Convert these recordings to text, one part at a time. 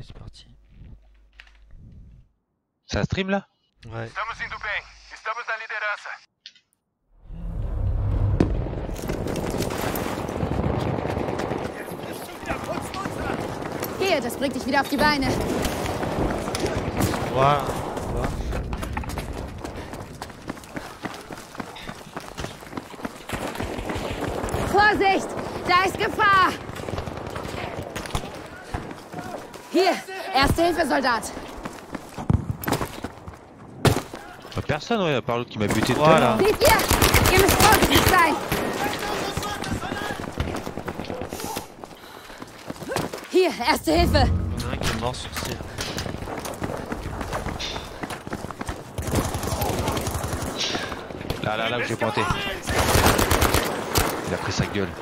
c'est parti. Ça stream là? Ouais. Estamos indo bem. Estamos na liderança. Hier, das bringt dich wieder auf die Beine. Voilà. Vorsicht! Da ist Gefahr! Hier, Erste-Hilfe-Soldat. Personne, ouais, à part l'autre qui m'a buté tout à Voilà. l'heure. Seht ihr? Ihr müsst vorsichtig sein. Hier, Erste-Hilfe. Il y en a un qui est mort sur C. Là où j'ai pointé. Il a pris sa gueule.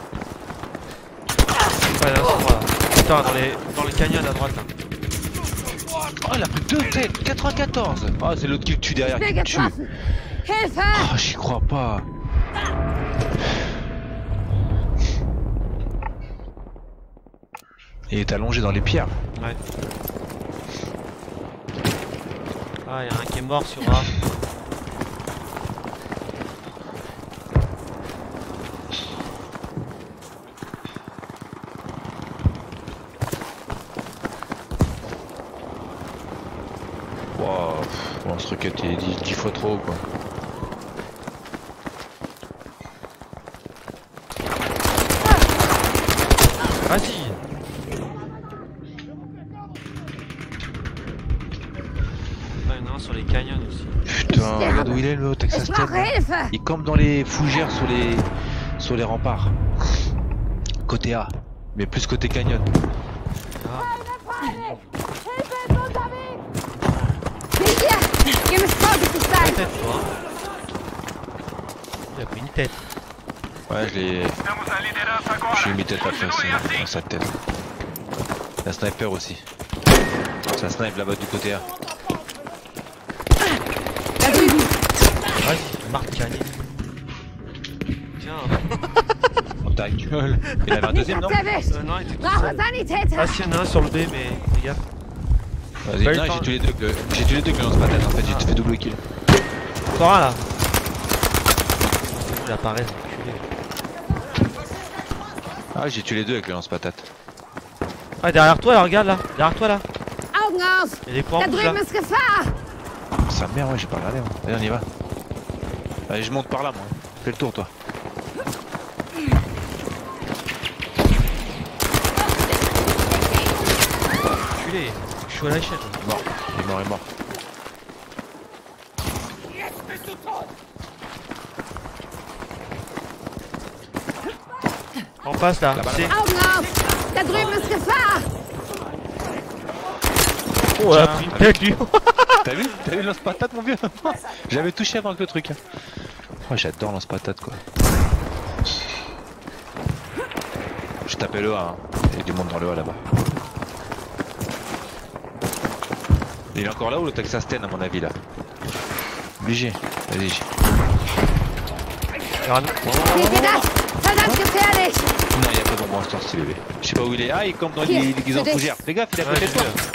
Ouais, là, c'est moi. Là. Putain, dans les canyons à droite. Là. Oh, il a pris 2 têtes, 94. Oh, c'est l'autre qui le tue derrière, qui le tue. Getroffen. Hilfe! Oh, j'y crois pas. Il est allongé dans les pierres. Ouais. Ah, il y en a un qui est mort sur A. Wow, bon, ce requête il est 10 fois trop haut, quoi. Vas-y. Ah, il y en a un sur les canyons aussi. Putain, regarde où il est le Texas Ich brauche Tech. Hilfe! Il campe dans les fougères sur les remparts. Côté A, mais plus côté canyon. Hilfe ist unterwegs! Seht ihr? Ihr müsst vorsichtig sein. Tête, toi. Il a pris une tête. Ouais, je l'ai. Estamos na liderança agora. Je lui ai mis tête à Continuem face assim. dans sa tête. La sniper aussi. Ça snipe là-bas du côté A. Da drüben. Vas-y, Marc Canet. Tiens. Oh ta gueule. Il avait un Ich deuxième, non? hab's erwischt. Non, il était tout Brauche seul. Sanitäter. Ah, si, il y en a un sur le B, mais les gars. Vas-y, Bah, non, il j'ai tué les deux que j'ai tué les deux que le lance-patate en fait, j'ai fait double kill. Encore un là. Il apparaît, enculé. Ah, j'ai tué les deux avec le lance-patate. Ah, derrière toi là, regarde là. Derrière toi là. Augen auf. Il y a des points Da rouges là. drüben ist Gefahr. Sa mère, ouais, j'ai pas regardé. Hein. Allez, on y va. Allez, je monte par là, moi. Fais le tour, toi. Enculé. Je suis à la chaîne. Mort. Il est mort, il est mort. On passe là. Là-bas, C'est- Augen auf. Da drüben ist Gefahr. Oh, elle a pris une tête lui. T'as vu le lance-patate, mon vieux? J'avais touché avant que le truc. Hein. Oh, j'adore lance-patate, quoi. Je tapais le A. Hein. Il y a du monde dans le A là-bas. Il est encore là ou le Texas Ten, à mon avis, là? Obligé. Vas-y. Regarde. Seht ihr das? Verdammt gefährlich. Non, il y a pas de bon instant, c'est bébé. Je sais pas où il est. Ah, il campe dans Hier, les c'est des- fougères. Fais gaffe, il est à Ouais, côté j'ai de toi. vu.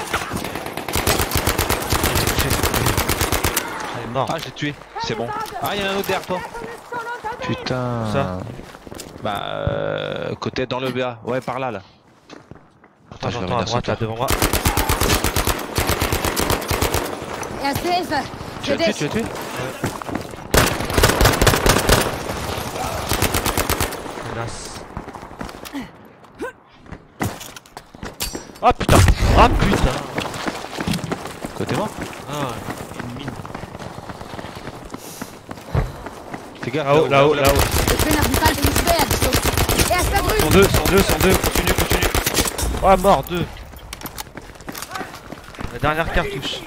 Elle est morte. Ah, j'ai tué. C'est bon. Ah, il y en a un autre derrière toi. Putain. Où ça? Bah, côté dans le BA. Ouais, par là, là. Attends, je vais j'entends à revenir droite sur là toi. devant moi. Erste Hilfe. Tu Für l'as tué, dich. tu l'as tué? Menace. Ah putain. Ah putain. Côté mort. Ah, une mine. Fais gaffe. Là-haut, là-haut, là-haut. Ich bin auf dem Band ins Schwert geschossen. Er ist da drüben. 102, continue, continue. Oh, mort, 2. La dernière cartouche.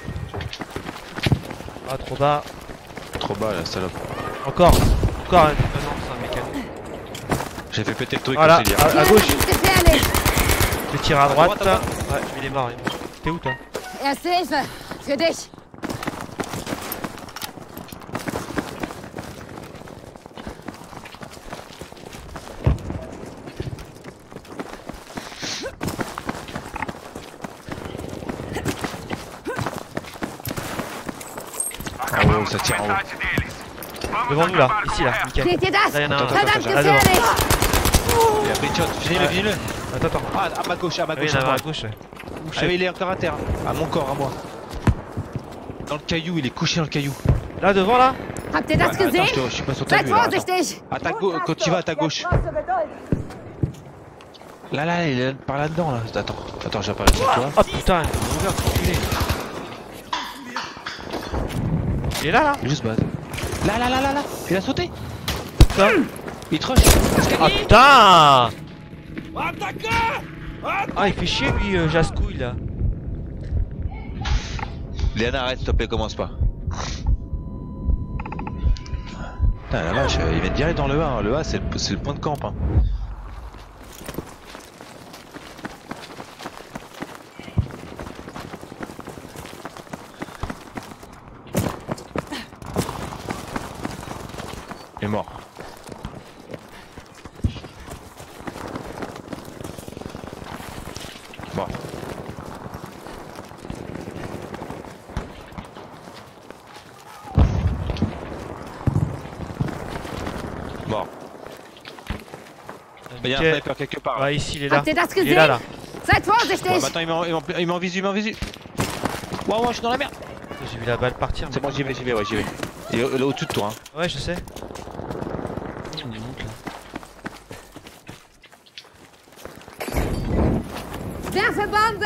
Ah, trop bas. Trop bas, la salope. Encore. Encore un. Ah non, c'est un mécano. J'ai fait péter le truc, Voilà, c'est dire. à Hier, gauche. das ist gefährlich. Je tire à droite. droite, là-bas. Ouais, il est mort. T'es où toi? Erste Hilfe. Für dich. Oh, ça tire en haut. Metade deles. Vamos Devant nous là, acabar ici com là, essa. nickel. Seht ihr das? Là y'en a un. Attends, Verdammt attends, attends. gefährlich! Il a pris une shot. Finis-le, finis-le. Attends, attends. Ah, à ma gauche, à ma Ah oui, gauche. il y en a à un moi. à gauche. Ouais. Ah oui, il est encore à terre. À mon corps, à moi. Dans le caillou, il est couché dans le caillou. Là devant là. Habt ihr das Attends, gesehen? je suis pas sur ta Seid vue là. Attends. vorsichtig! À ta gauche, quand tu vas à ta gauche. Là, il est par là-dedans là. Attends, j'apparais sur toi. Oh putain, il est ouvert, enculé. Il est là là. Il est juste base. Là. Il a sauté. Putain. Il te rush. Ah putain. Ah il fait chier lui Jascouille là. Léana, arrête, s'il te plaît, commence pas. Putain, la vache, il vient direct dans le A. Hein. Le A, c'est le point de camp. Hein. Il est mort. Bon. Mort. Il y a un Ok. sniper quelque part. Là. Ouais ici il est là. Habt ihr das Il est là gesehen? là. Seid vorsichtig! Ouais, maintenant il m'en visu, Wow, je suis dans la merde. J'ai vu la balle partir. C'est bon, j'y vais, ouais, j'y vais. Il est au-dessus de toi. Hein. Ouais je sais. Il monte là. Werfe Bombe!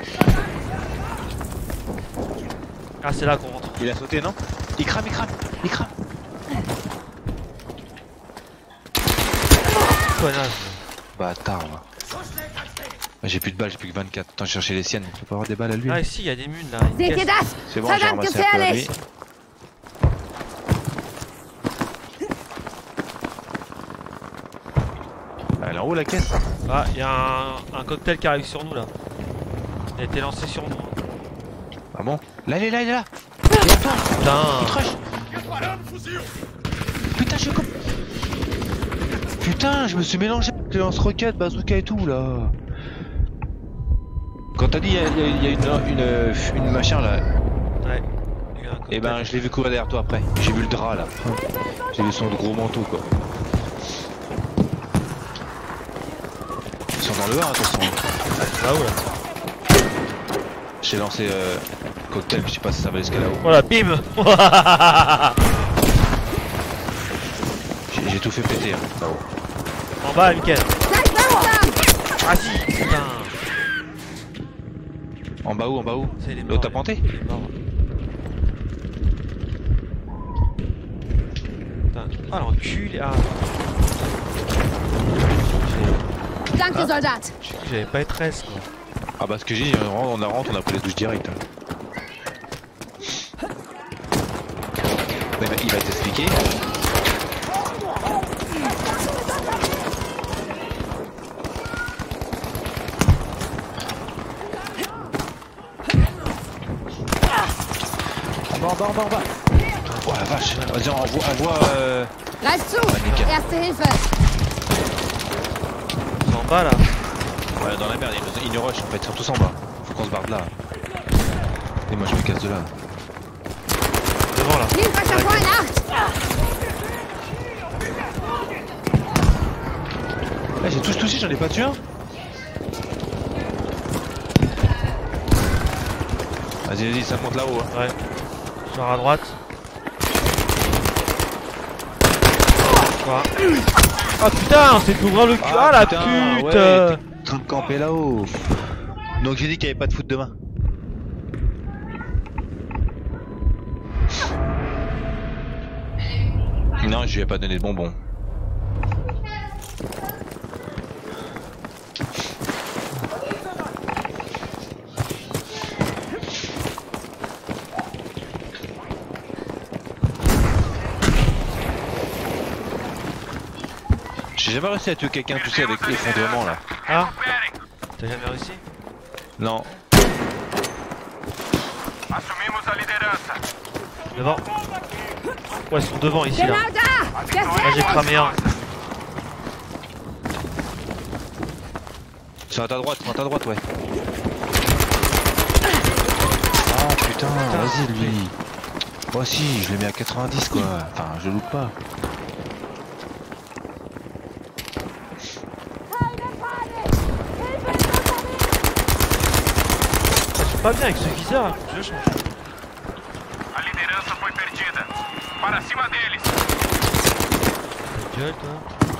Ah c'est là qu'on rentre. Il a sauté, non? Il crame. Connasse. Bâtard, va. J'ai plus de balles, j'ai plus que 24. Attends, je cherchais les siennes. Tu peux avoir des balles à lui? Ah ici il y a des munes là. Une Seht ihr caisse. das? C'est bon, j'ai Verdammt ramassé un peu à lui. gefährlich! Elle est en haut la caisse? Ah il y a un cocktail qui arrive sur nous là. Il a été lancé sur nous. Ah bon? Là, il est là. Il est Putain. te rush. Putain, je suis comme... Putain, je me suis mélangé avec les lance-roquettes, bazooka et tout là. Quand t'as dit il y a une machin là, Ouais. Il y a un cocktail. et ben je l'ai vu courir derrière toi après. J'ai vu le drap là. J'ai vu son gros manteau quoi. Ils sont dans le 1 attention. Là-haut là. J'ai lancé cocktail, je sais pas si ça va jusqu'à là-haut. Voilà, bim. J'ai tout fait péter hein, là-haut. En bas, Mickaël. Seid langsam! Ah si, putain. En bas où? C'est les L'autre morts, t'as planté? il est mort. Putain. Ah l'enculé. Ah. Danke, Ah. Soldat! J'ai cru que j'avais pas être S quoi. Ah bah ce que j'ai dit, on a pris les douches directes. Hein. Il va t'expliquer. En bas. Oh la vache. Vas-y, envoie Greif zu! nickel. Erste Hilfe! C'est en bas là. Ouais, dans la merde, ils nous rush en fait, ils sont tous en bas. Faut qu'on se barre de là. Et moi je me casse de là. Devant là. Nehmt euch davor in Acht! Là j'ai tous touché, j'en ai pas tué un. Vas-y, ça monte là-haut. Hein. Ouais. Genre à droite. Quoi. Ah putain, c'est d'ouvrir le cul. Ah la putain, pute. ouais, t'es en train de camper là-haut. Donc j'ai dit qu'il n'y avait pas de foot demain. Non, je lui ai pas donné de bonbons. J'ai jamais réussi à tuer quelqu'un tout seul avec l'effondrement là. Ah. T'as jamais réussi? Non. Assumimos a liderança. Devant. Ouais, ils sont devant ici là. Genau da! Der Là j'ai cramé un. Sur ta droite, ouais. Oh putain, vas-y lui. Moi si, je le mets à 90 quoi. Enfin, je loupe pas. Ça joue pas bien avec ce viseur, hein, faut que je change. A liderança foi perdida. Para cima deles. Ta gueule, toi.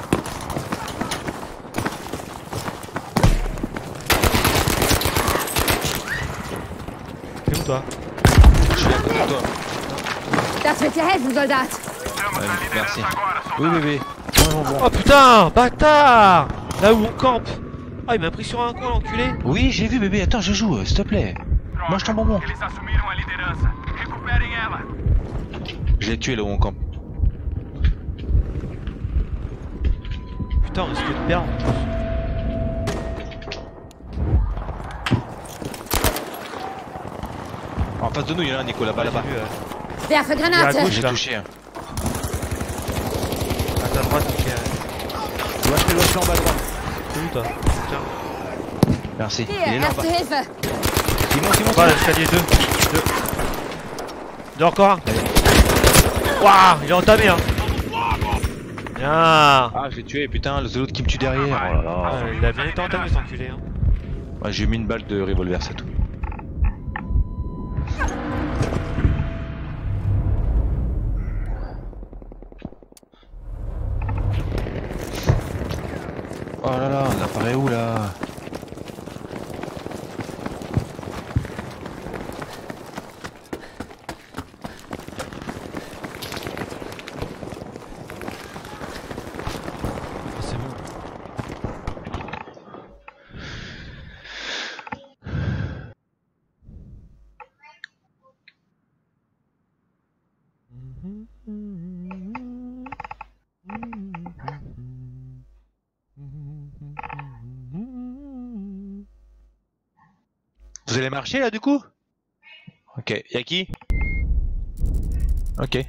T'es où, toi? Je suis à côté de toi. Das wird dir helfen, Soldat. Temos Ouais, a merci. liderança agora, Oui soldado. bébé. Oh putain, bâtard! Là où on campe. Ah, il m'a pris sur un coin, l'enculé. Oui, j'ai vu bébé. Attends, je joue, s'il te plaît. Mange ton bonbon. Eles assumiram a liderança. Recuperem ela. Je l'ai tué là où on campe. Putain, on risque de perdre. En face de nous, il y en a un Nico là-bas, là-bas. J'ai vu, Werfe Il est à Granate. gauche. J'ai Là. touché un. à ta droite, ok. Lâche-le en bas à droite. T'es où, toi? Tiens. Merci. Il est Hier, là en bas. Erste Hilfe. Il monte. Bah, l'escalier 2. Deux, encore un. Waouh, il est entamé, hein. Bien. Ah, je l'ai tué, putain, c'est l'autre qui me tue derrière. Oh là là. Ah, il a bien été entamé, cet enculé, hein. Ouais, j'ai mis une balle de revolver, c'est tout. Oh là là, on apparaît où là? C'est bon. Vous allez marcher là du coup? Ok, y'a qui? Ok.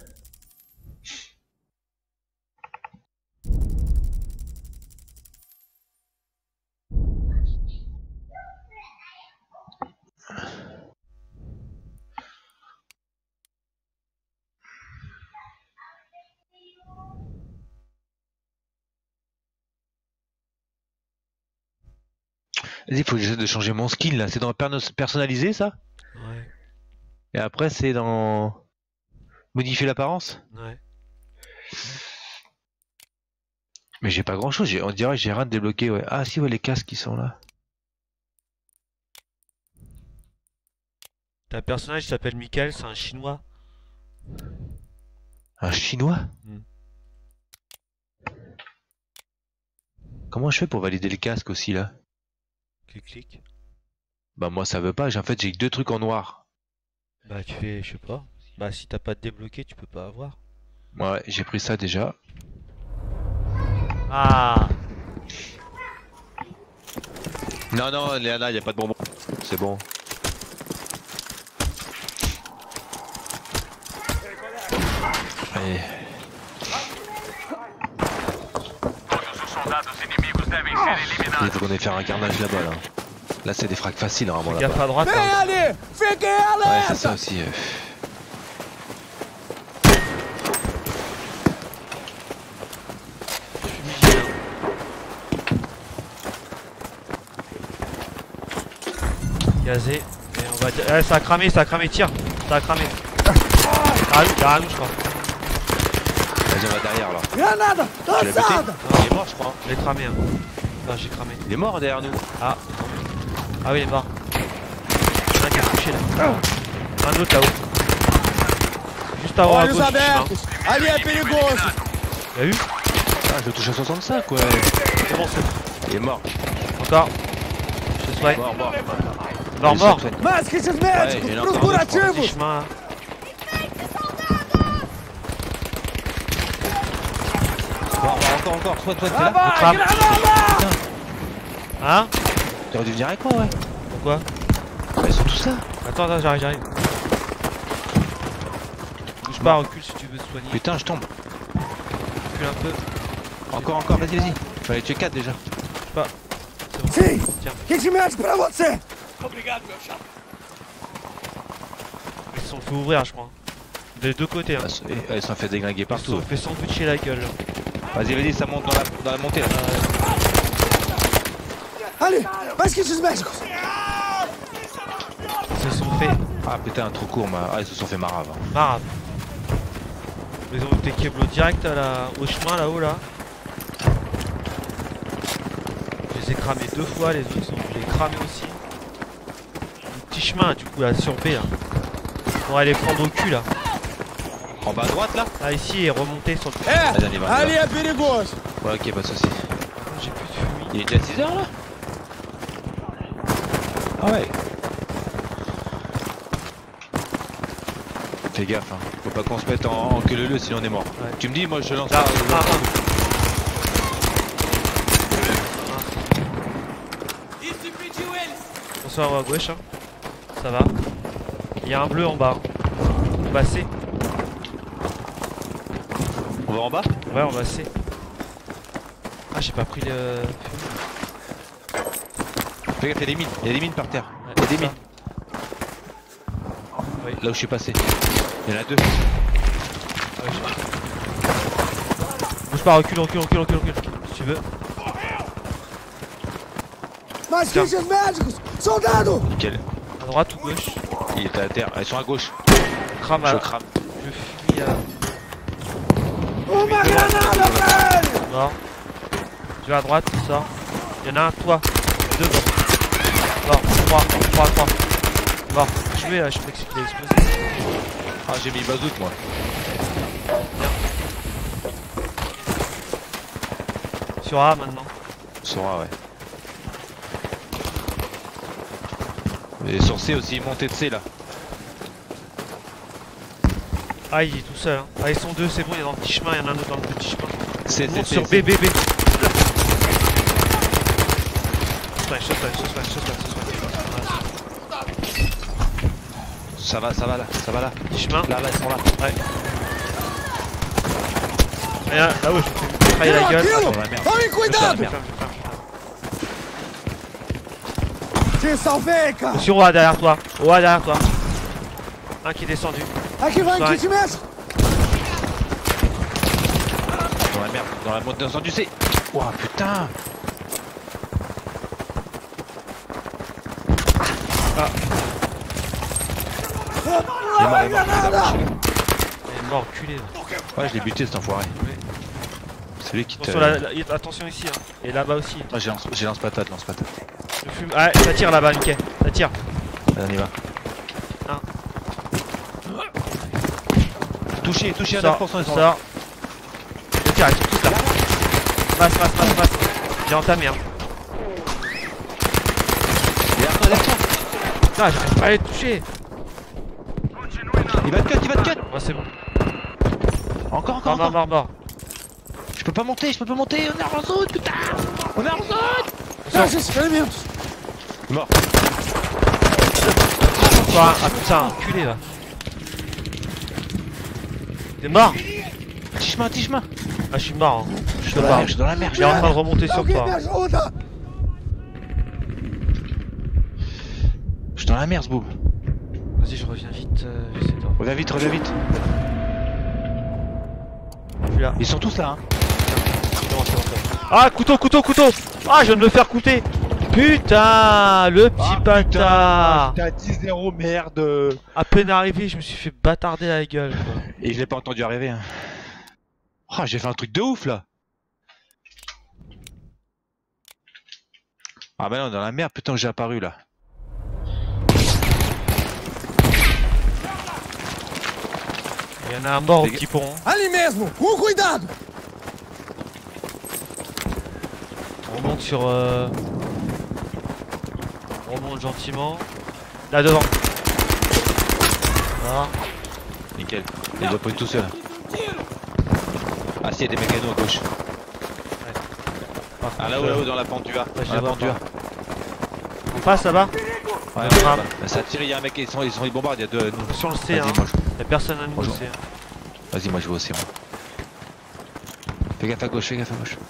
Vas-y, faut que j'essaie de changer mon skin là. C'est dans personnaliser ça? Ouais, Et après c'est dans modifier l'apparence? ouais. Mais j'ai pas grand chose, on dirait que j'ai rien de débloqué, ouais. Ah si, ouais, les casques qui sont là. T'as un personnage qui s'appelle Michael, c'est un chinois. Un chinois? Hmm. Comment je fais pour valider le casque aussi là? Clic. Bah moi ça veut pas, en fait j'ai que deux trucs en noir. Bah, tu fais, je sais pas. Bah, si t'as pas de débloqué, tu peux pas avoir. Ouais, j'ai pris ça déjà. Ah! Non, non, Léana, y a pas de bonbons. C'est bon. Allez. Todos os soldados inimigos devem ser Il eliminados. faut qu'on aille faire un carnage là-bas là. Là c'est des frags faciles vraiment Fais là-bas. gaffe à droite. Hein. Ouais, c'est ça aussi. Gazé. Et on va dire. Eh, ça a cramé, tire. Ça a cramé. Derrière nous, je crois. Vas-y, on va derrière là. Granada! Tu l'as buté? Lançada! Non, il est mort je crois. Je l'ai cramé. Hein. Non, j'ai cramé. Il est mort derrière nous. Ah. Ah oui, il est mort. Il y en a un qui est couché là. Un autre là-haut. Juste avant à Olhos gauche. du chemin. abertos! Ali é perigoso! T'as vu? Ah, je le touche à 65 ouais. C'est bon, c'est bon. Il est mort. Encore. Je te soigne. Mort. Mort. Allez, soigne. Mais que esses médicos! ele não Pros tá Petit curativos! chemin là. Encore. Toi, t'es Lá là? vai! Trame. Granada! Hein? T'aurais dû venir avec moi, ouais. Pourquoi? Bah, ils sont tous là. Attends, j'arrive. Bouge pas, recule si tu veux te soigner. Putain, je tombe. Recule un peu. Encore, vas-y. Fallait tuer 4 déjà. Sim! Tiens. Kit médico pra você! Ils se sont fait ouvrir, je crois. Des deux côtés, hein. Ils se sont fait déglinguer Ils partout. se sont fait sandwicher la gueule. Vas-y, ça monte dans la montée là. Ali, mais esses médicos! Ils se sont fait Ah putain, trop court, ils se sont fait marave. marave. Ils ont été câbles direct au chemin là-haut là. Je les ai cramés 2 fois, les autres je les ai cramés aussi. Le petit chemin du coup là sur B là. On va les prendre au cul là. En bas à droite là. Là ici et remonter sur le. Vas-y, on y va. Ali é perigoso! Ouais, ok, pas de soucis. J'ai plus de fumier. Il est déjà 6h là. Ah ouais. Fais gaffe, hein. Faut pas qu'on se mette en queue leu sinon on est mort. Ouais. Tu me dis, moi je lance Là, pas. Bonsoir à gauche, hein. Ça va. Il y a un bleu en bas. On va C. On va en bas. Ouais, on va C. Ah, j'ai pas pris le. Fais gaffe, il y a des mines. Il y a des mines par terre. Ouais, Il y a des ça. mines. Oui. Là où je suis passé. Il y en a 2. Ah ouais, bouge pas, recule. Si tu veux. Mais que esses médicos! Soldado! Nickel. À droite ou gauche? Il était à terre. Ils sont à gauche. Crame Je à. crame. Je fuis à. Uma granada pra ele! Mort. Tu vas à droite, tu sors. Il y en a un, toi. 2 morts. Mort. 3. Mort. Je vais là, je sais que qu'il a explosé. Ah, j'ai mis bazout moi. Sur A maintenant. Sora, ouais. Et sur C aussi, montée de C là. Ah, il est tout seul. Hein. Ah, ils sont 2, c'est bon, il est dans le petit chemin, il y en a un autre dans le petit chemin. C, Monte C, sur C. B. Ça va là. Petit chemin. Là, ils sont là. Ouais. Et là, là-haut, je me fais trahir la gueule. Aquilo! Dans la merde. Tome cuidado! Merde. Te salvei, cara! Attention, A derrière toi. A derrière toi. Un qui est descendu. Aqui vai Sai. kit médico! Dans la merde. Dans la montée du C. Ouah, putain. Uma granada! Il est mort, culé là. Ouais, je l'ai buté cet enfoiré. Oui. C'est lui qui te. Attention, attention ici. Hein. Et là-bas aussi. Ah, j'ai lance patate. Le fume. Ah, ça tire là-bas, Mickey. Ça tire. Allez, on y va. Un. Touché à 9%, Sors. ils sont là. Sors. Ça tire, ils sont tous là. Passe. J'ai entamé. Hein. Derrière toi. Ah, j'arrive pas à les toucher. Il va te cut. Ouais, c'est bon. Encore. Mort. Je peux pas monter. On est en zone, putain. Fecha esses ferimentos! Mort. Ah putain, culé là. T'es mort? Petit chemin. Ah, je suis mort. Hein. Je te Je parle. suis dans la merde. Il est en train de remonter sur Alguém toi. me ajuda! Je suis dans la merde, ce boob. Vas-y, je reviens vite. J'essaie de. Reviens vite. Je suis là. Ils sont tous là, hein. C'est bon. Ah, couteau. Ah, je viens de me faire coûter. Putain, le petit bâtard. T'as 10-0, merde. À peine arrivé, je me suis fait bâtarder la gueule. Quoi. Et je l'ai pas entendu arriver, hein. Oh, j'ai fait un truc de ouf, là. Ah bah non, dans la merde, putain, que j'ai apparu, là. Il y en a un mort au petit pont. Ali mesmo! Cuidado! On remonte sur. On remonte gentiment. Là devant. Voilà. Nickel. Il doit pas être tout seul. Ah si, il y a des mécanos à gauche. Par Ah contre, là-haut, dans la pente du A. je Dans les la vois pente du A. En face là-bas. Ouais, Le tram. bah, ça tire, il y a un mec, ils bombardent, il y a deux. Nous. Sur le C, hein. Vas-y, moi, Y'a personne à nous Bonjour. C. Hein. Vas-y, moi je vais aussi, moi. Fais gaffe à gauche. Le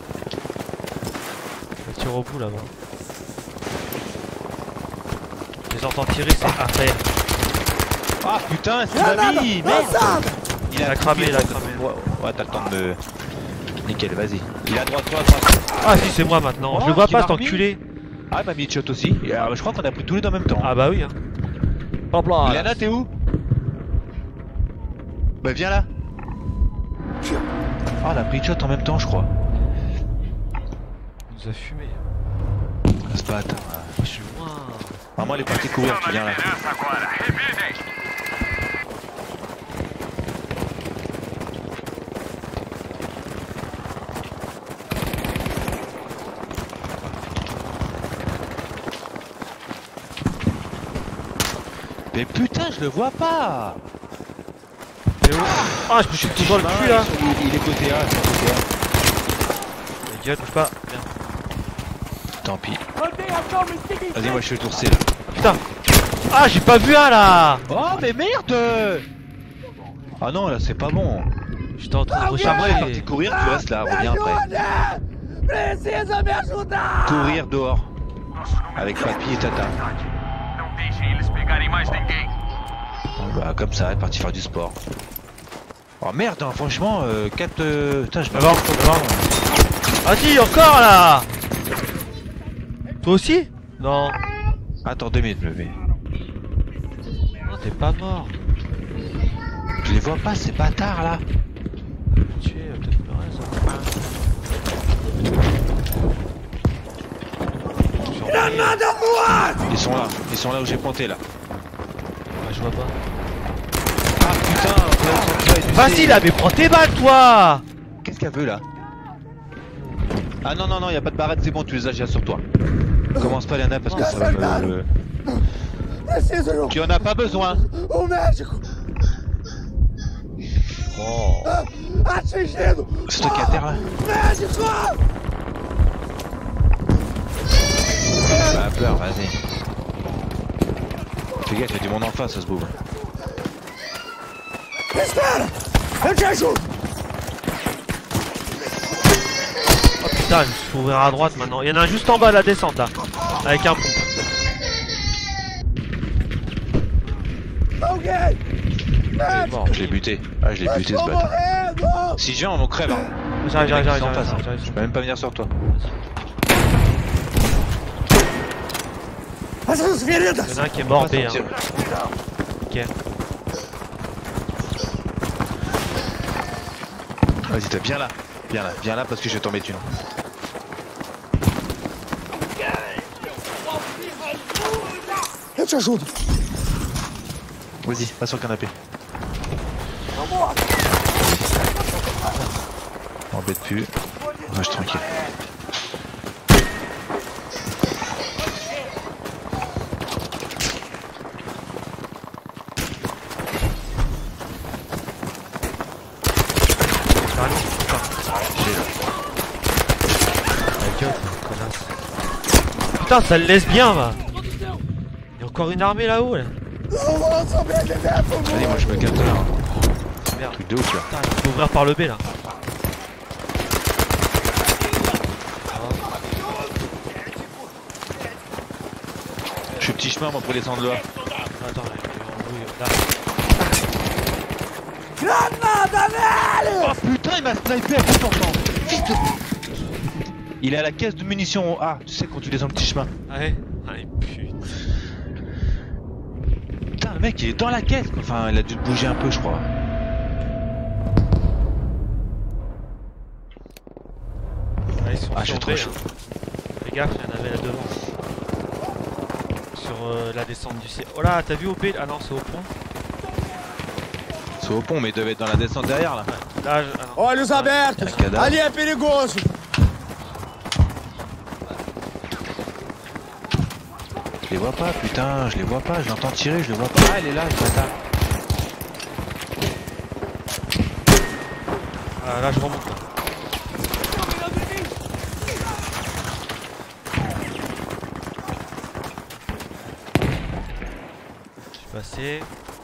tir au bout là-bas. Je les entends tirer, c'est arrêt. Ah putain, c'est Granada! ma vie, merde. Lançada! Il a cramé, il a cramé. Ouais, t'as le temps de me... Nickel, vas-y. Il est à droite, toi à droite. Ah si, c'est moi maintenant. Oh, Je le vois qui pas, m'a cet remis. enculé. Ah, il m'a mis de shot aussi. Et, je crois qu'on a pris tous les deux en même temps. Ah bah oui. Hein. Hop là. Lana, t'es où? Bah viens là. Ah, on a pris de shot en même temps, je crois. Il nous a fumé. C'est pas attends. Je suis loin. Maman, elle est partie courir, tu viens là. Liderança agora. Revidem. Mais putain, je le vois pas. T'es où? Ah, je me suis tout dans le cul là. Il est côté A, c'est côté A. Les gars, touche pas. Merde. Tant pis. Vas-y, moi je fais le tour C là. Putain. Ah, j'ai pas vu un là. Oh, mais merde. Ah non, là c'est pas bon. J'étais en train de Charles est parti recharger. courir, tu restes là, reviens après. Precisa me ajudar! Courir dehors. Avec papy et tata. Não deixem eles pegarem mais ninguém. Bah, comme ça, elle est partie faire du sport. Oh merde, hein, franchement, 4. Putain, je D'abord, d'abord. Vas-y, encore là. Toi aussi? Non. Attends 2 minutes, bébé. Non, t'es pas mort. Je les vois pas, ces bâtards là. Tu es peut-être pleurer ça. Granada voante! Ils sont là où j'ai pointé là. Ah, je vois pas. Ah putain, Vas-y là, mais prends tes balles toi. Qu'est-ce qu'elle veut là? Ah non, non, non, y a pas de barrette, c'est bon, tu les as déjà sur toi. Commence pas, Liana, parce que ça va me. Preciso de Tu en as pas besoin. médico! Oh. Atingido! C'est toi qui es à terre là? Médico! Bah, pleure, vas-y. Fais gaffe, y'a du monde en face, ça se bouffe. Espera! Eu te ajudo! Oh putain, il faut ouvrir à droite maintenant. Il y en a un juste en bas à la descente là. Avec un pompe. Alguém! Il est mort. Je l'ai buté. Ah, je l'ai buté ce Estou bâtard. morrendo! Si je viens, on crève. Hein. J'arrive, Les mecs j'arrive, qui sont en face, hein. j'arrive. Je peux même pas venir sur toi. As suas Il y feridas! en a un qui est mort B. Hein. Sortir. Ok. Vas-y, toi, viens là. Viens là parce que je vais tomber dessus. Eu te ajudo! Vas-y, passe sur le canapé. Embête plus. Reste tranquille. Putain, ça le laisse bien va. Il y a encore une armée là-haut là. Não vou sobreviver por Allez, moi je me capte là. Merde. Truc de ouf là. Putain, il faut ouvrir par le B là. Je suis petit chemin moi pour descendre là. Attends, là. Granada nele! Oh putain, il m'a snipé à tout pourtant. Fils de... Il est à la caisse de munitions A, tu sais quand tu descends le petit chemin. Ah ouais. Allez, putain. Putain, le mec il est dans la caisse. Enfin, il a dû te bouger un peu, je crois. Ah, ils sont Ah, je suis sur trop B, chaud. hein. Fais gaffe, il y en avait là devant. Sur la descente du ciel. Oh là, t'as vu au B? Ah non, c'est au pont. C'est au pont, mais il devait être dans la descente derrière là. Là, ah non. Olhos abertos! Cadavre. Ali é perigoso! Je les vois pas, putain, je les vois pas, je l'entends tirer, je les vois pas. Ah, elle est là, le bâtard. Ah, là, je remonte. Là. Je suis passé.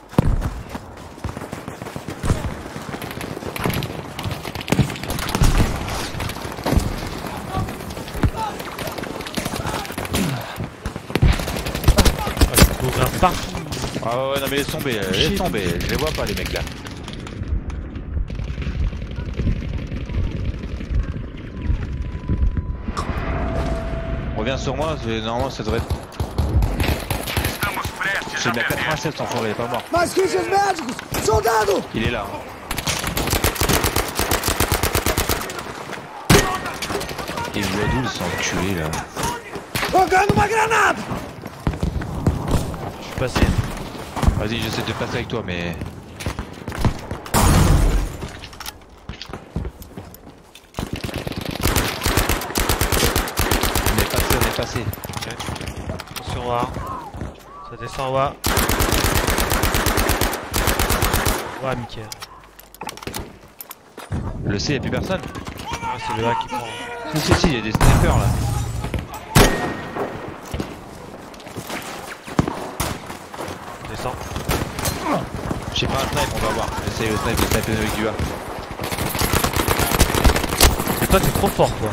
Ah, il faut ouvrir partout. Ah ouais, non mais laisse tomber, je les vois pas les mecs là. Reviens sur moi, normalement ça devrait être. Estamos prestes J'ai a mis à perder. 87 sans forêt, il est pas mort. Mais fichas médicos! Soldado! Il est là. Il voit d'où ils sont enculés là. Jogando uma granada! Je suis passé. Vas-y, j'essaie de passer avec toi, mais. On est passé, on est passé. Attention A. Ça descend A. Ouais, Mickey. Le C, y'a plus personne. Ah, c'est le A qui prend. Si, y'a des snipers là. Descend. J'ai pas un snipe, on va voir. Essaye le sniper avec du A. Mais toi, t'es trop fort, toi.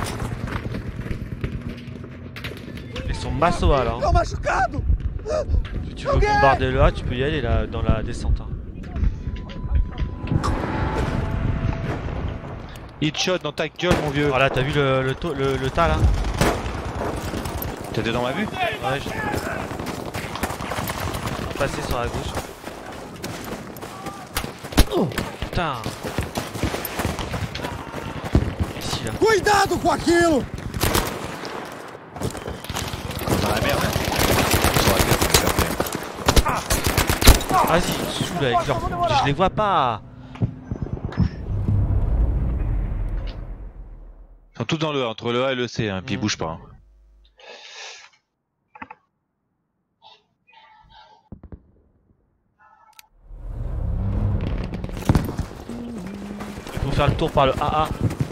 Ils sont masso A là. Tô machucado! Si tu veux bombarder le A, tu peux y aller là, dans la descente. Hein. Hit shot dans ta gueule, mon vieux. Voilà, t'as vu le tas là? T'étais dans ma vue? Ouais, j'ai passé sur la gauche. Oh putain! Ici là. Cuidado com aquilo! Dans la merde. Sur la tête, ça fait. Vas-y, sous là avec leur... Je les vois pas! Ils sont tous dans le A, entre le A et le C, hein, puis ils bougent pas. Hein. Il faut faire le tour par le AA.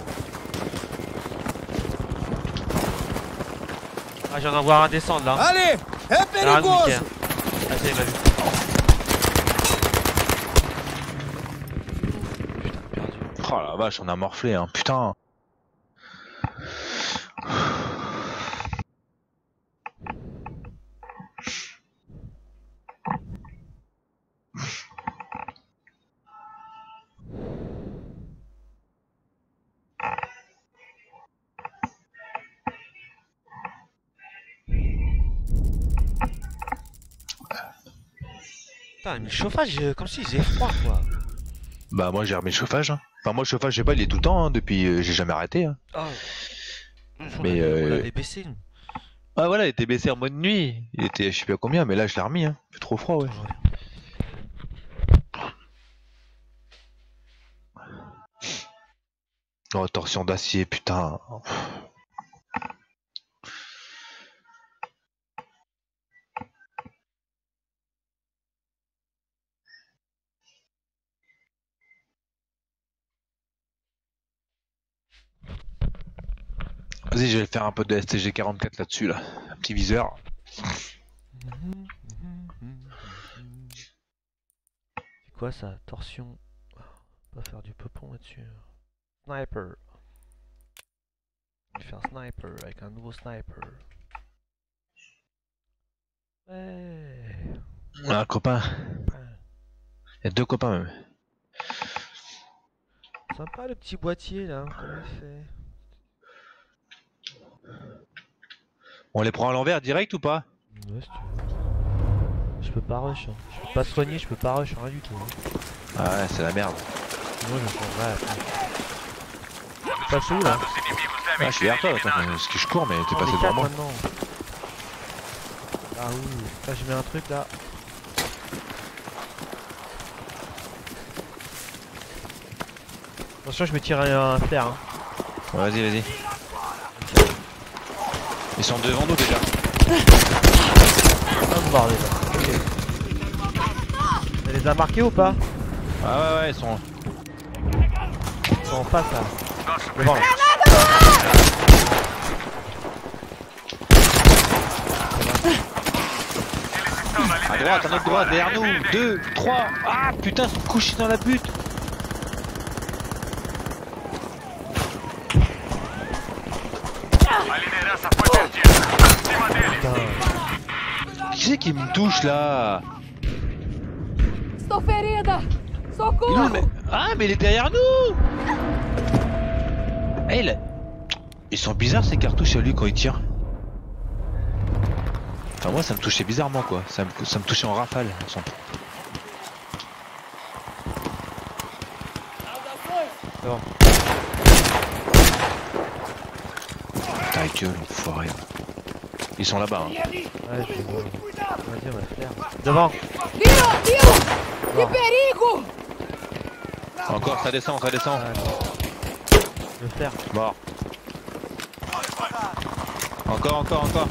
Ah, je viens d'en voir un descendre là. Ali! É Ah, perigoso! nickel. Ah, c'est ma vue. Putain, perdu. Oh la vache, on a morflé, hein, putain. Putain, mais le chauffage, comme s'il faisait froid quoi. Bah moi j'ai remis le chauffage. Hein. Enfin moi le chauffage, je sais pas, il est tout le temps, hein, depuis j'ai jamais arrêté. Hein. Oh. Mais, On l'avait baissé nous. Ah voilà, il était baissé en mode nuit. Il était je sais pas combien, mais là je l'ai remis. Hein. Il fait trop froid, ouais. Oh, torsion d'acier, putain. Vas-y, je vais faire un peu de STG-44 là-dessus, là. Un petit viseur. C'est quoi ça? Torsion. On va faire du peupon là-dessus. Sniper. Je vais faire sniper avec un nouveau sniper. Ouais. Un copain. Il y a deux copains même. Sympa le petit boîtier là, comment il fait? On les prend à l'envers direct ou pas? Ouais, si tu veux. Je peux pas rush, hein. Je peux pas soigner, je peux pas rush, rien du tout. Hein. Ah ouais, c'est la merde. Moi je changerai après. Passe où là? Os inimigos Ah, devem je suis ser vers toi, eliminados. attends, parce que je cours, mais t'es On passé est devant quatre moi. maintenant. Ah oui, là je mets un truc là. Attention, je me tire un flair. Hein. Ouais, vas-y, vas-y. Ils sont devant nous déjà. Ah, bordel. Ok. Elle les a marqués ou pas? Ah ouais, ouais, ils sont. Ils sont en face là. Nosso Devant là. eles estão na À droite, liderança à notre droite, agora. derrière nous. Revidem. 2, 3. Ah putain, ils sont couchés dans la butte. A liderança foi perdida. Acima deles. Putain. Qui c'est qui me touche là? Estou ferida! Il est où, le Socorro! mec? Ah, mais il est derrière nous. Eh, il a- Ils sont bizarres ces cartouches à lui quand il tire. Enfin, moi ça me touchait bizarrement quoi, ça me touchait en rafale. Son... Bon. Ta gueule, enfoiré. Ils sont là-bas. Hein. Ouais, je vois. Vas-y, on va le faire. Devant. Viro, Viro! Que Bon. perigo! Encore, ça descend, ça descend. Ouais, je vais le faire. Mort. Encore.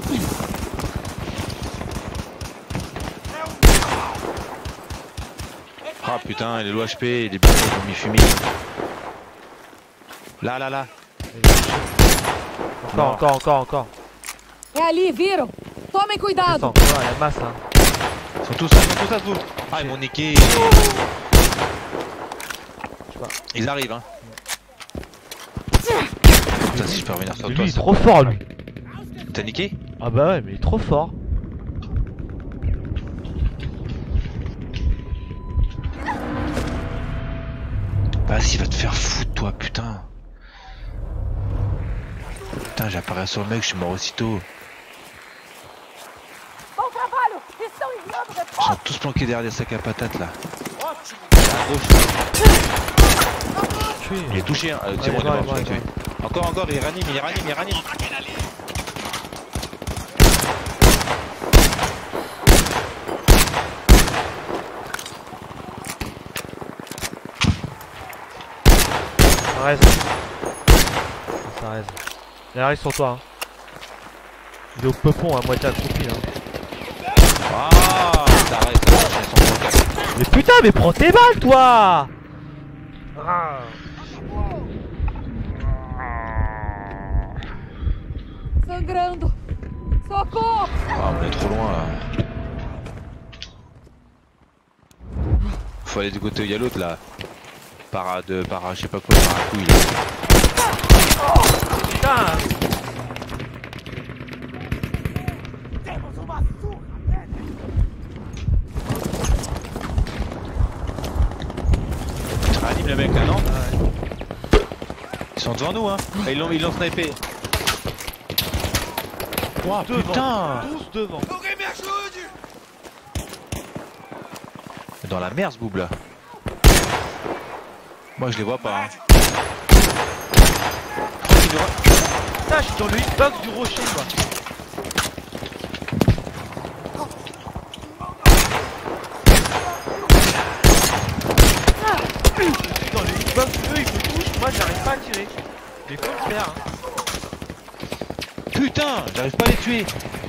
Ah putain, il est low HP, il est bien mi-fumé. Là. Encore. É ali, Viro! Tomem cuidado! Descends. Ouais, la masse, hein. Ils sont tous à vous. Ah, ils m'ont niqué. Ils arrivent, hein. Putain, si je peux revenir sur Lui, toi. il est trop fort, lui. T'as niqué? Ah bah ouais, mais il est trop fort. Vas-y, va te faire foutre, toi, putain. Putain, j'apparais sur le mec, je suis mort aussitôt. Bom trabalho! Estão enviando Ils sont tous planqués derrière des sacs à patates, là. Tué. Il est touché, hein. C'est bon, il est mort, je l'ai tué. Encore, il ranime. Ça reste. Ça reste. Il arrive sur toi. Hein. Il est au peupon, à moitié accroupi. Hein. Ah, ça reste, ils sont planqués. Mais putain, mais prends tes balles, toi. Ah. sangrando! Socorro! Ah, on est trop loin là. Faut aller du côté où il y a l'autre là. Para je sais pas quoi, paracouille là. Putain. Tu réanimes le mec là, non? Ils sont devant nous, hein. Et ils l'ont snipé. Ouah, putain! Tous devant. Dans la merde ce boob là. Moi je les vois pas. Hein. Putain, je suis dans le hitbox du rocher quoi. Je suis dans le hitbox, eux ils me touchent, moi j'arrive pas à tirer. Mais faut le faire. Hein. Putain, j'arrive pas à les tuer.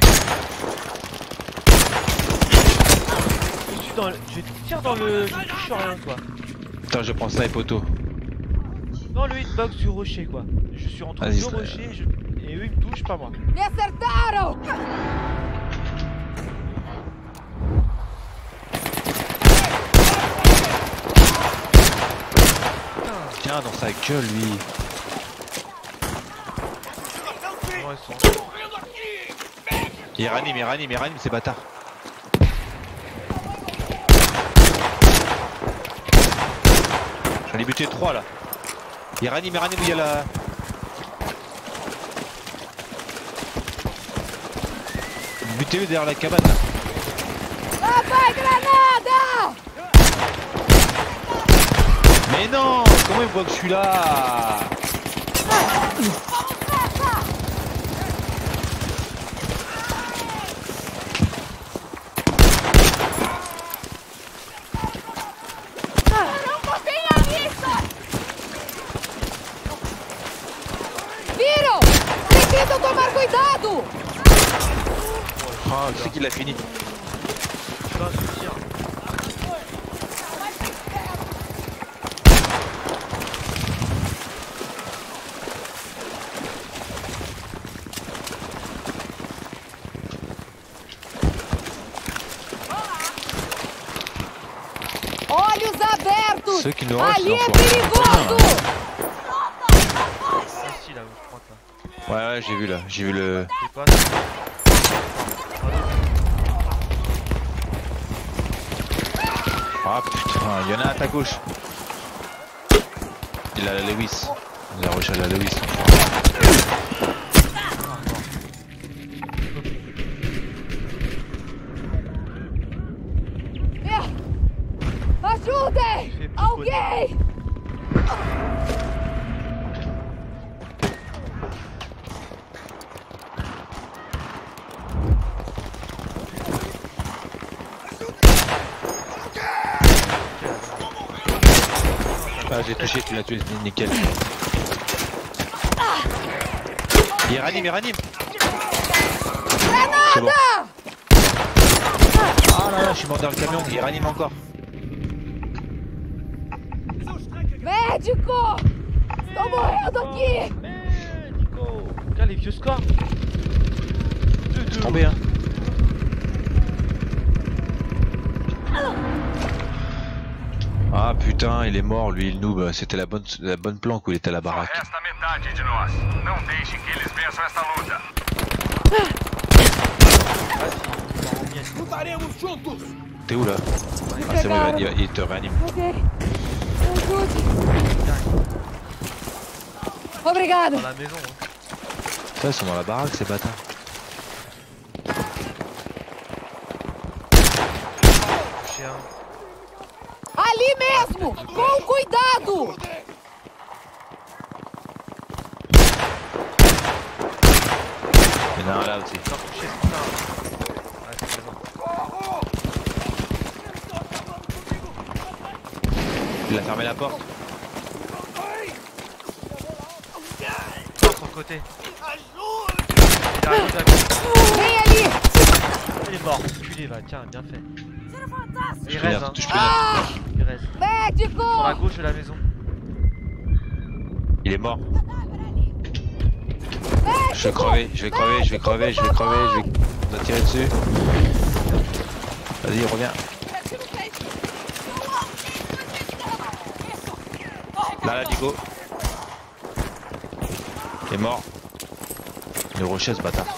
Je tire dans le... Je touche sur rien quoi. Putain, je prends snipe auto. Dans le hitbox du rocher quoi. Je suis entre deux rochers et eux ils me touchent, pas moi. Me acertaram! Tiens, dans sa gueule lui. Comment ils sont? Il ranime ces bâtards. J'en ai buté 3 là. Il ranime où il y a la... Butez-le derrière la cabane là. Lá vai granada! Mais non, comment il voit que je suis là? Viram! Precisam tomar cuidado! Ah, tu sais qu'il a fini. Je vais un soutien. Olhos abertos! Ceux qui nous rushent, Ali é l'enfoiré. perigoso! Ici là où je crois que là. Ouais, j'ai vu le... C'est quoi? Ah putain, il y en a à ta gauche. Il a la Lewis. Il a rush à la Lewis. ajudem! Fais plus Alguém! Ah, j'ai touché, tu l'as tué, nickel. Il ranime, il ranime. C'est bon. Ah là là, je suis mort dans le camion, il ranime encore. Médico! Estou morrendo aqui! Nico! Regarde les vieux scores! 2-2. Tombé, hein. Ah putain, il est mort lui, le noob. C'était la bonne planque où il était à la Só baraque. resta metade de nós. Não deixem que eles vençam esta luta. Lutaremos juntos! T'es où là? Ah, c'est bon, il te réanime. Ok. Ajude! Obrigado! Dans la maison. Hein. Ça, ils sont dans la baraque ces bâtards. Chien. Ali mesmo! Com cuidado! Il y en a un là aussi. Non, touché, putain. Ouais, c'est bon. Il a fermé la porte. Sur son côté. Il arrive à côté. Vem ali! Il est mort. Culé, va. Tiens, bien fait. Il Je peux reste, dire, hein. je peux dire. Il reste. Sur la Médico! gauche de la maison. Il est mort. Je vais crever, je vais crever, je vais crever, je vais crever, je vais... On va tirer dessus. Vas-y, reviens. Là, Nico. Il est mort. Il est rocher ce bâtard.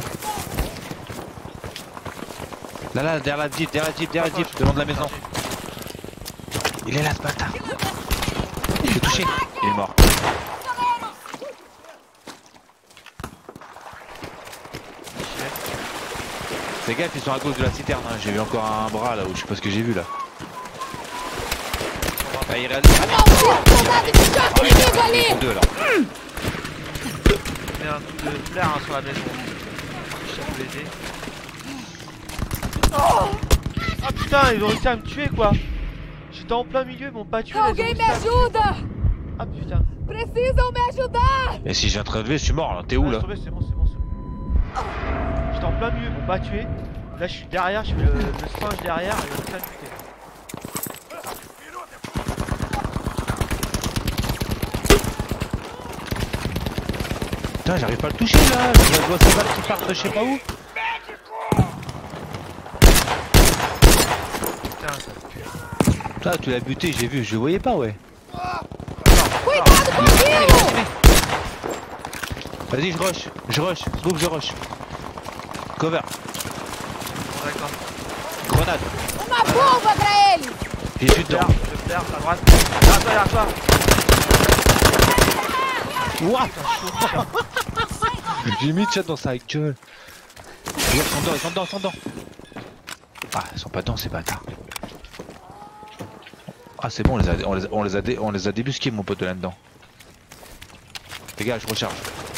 Là, derrière la jeep, devant de la maison. Il est là ce bâtard. Je l'ai touché. Il est mort. Fais gaffe, ils sont à gauche de la citerne, hein. J'ai vu encore un bras là où je sais pas ce que j'ai vu là. Ah, il réalise. Soldado de choque inimigo ali! Deux là. Il met un coup de flair hein, sur la maison. Je peux l'aider. Ah putain, ils ont réussi à me tuer quoi! J'étais en plein milieu, ils m'ont pas tué. Là, ils ont Alguém me réussi à me- ajuda! Ah putain. Precisam me ajudar! Et si j'ai un train de lever, je suis mort là. T'es où Ah, là? c'est bon. J'étais en plein milieu, ils m'ont pas tué. Là je suis derrière, je fais le singe derrière et ils ont réussi à me buter. Putain, j'arrive pas à le toucher là. Je vois ces balles qui partent de je sais pas où. Putain, ça me tue. Putain, tu l'as buté, j'ai vu, je le voyais pas, ouais. Cuidado comigo! Vas-y, je rush. Boum, je rush. Cover, Bon, d'accord. grenade. Uma bomba pra ele! Et je suis dedans. Je flaire, à droite. Derrière toi. What? J'ai mis le chat dans sa gueule. Regarde, ils sont dedans. Ah, ils sont pas dedans ces bâtards. Ah, c'est bon, on les a débusqués, mon pote, là-dedans. Les gars, je recharge.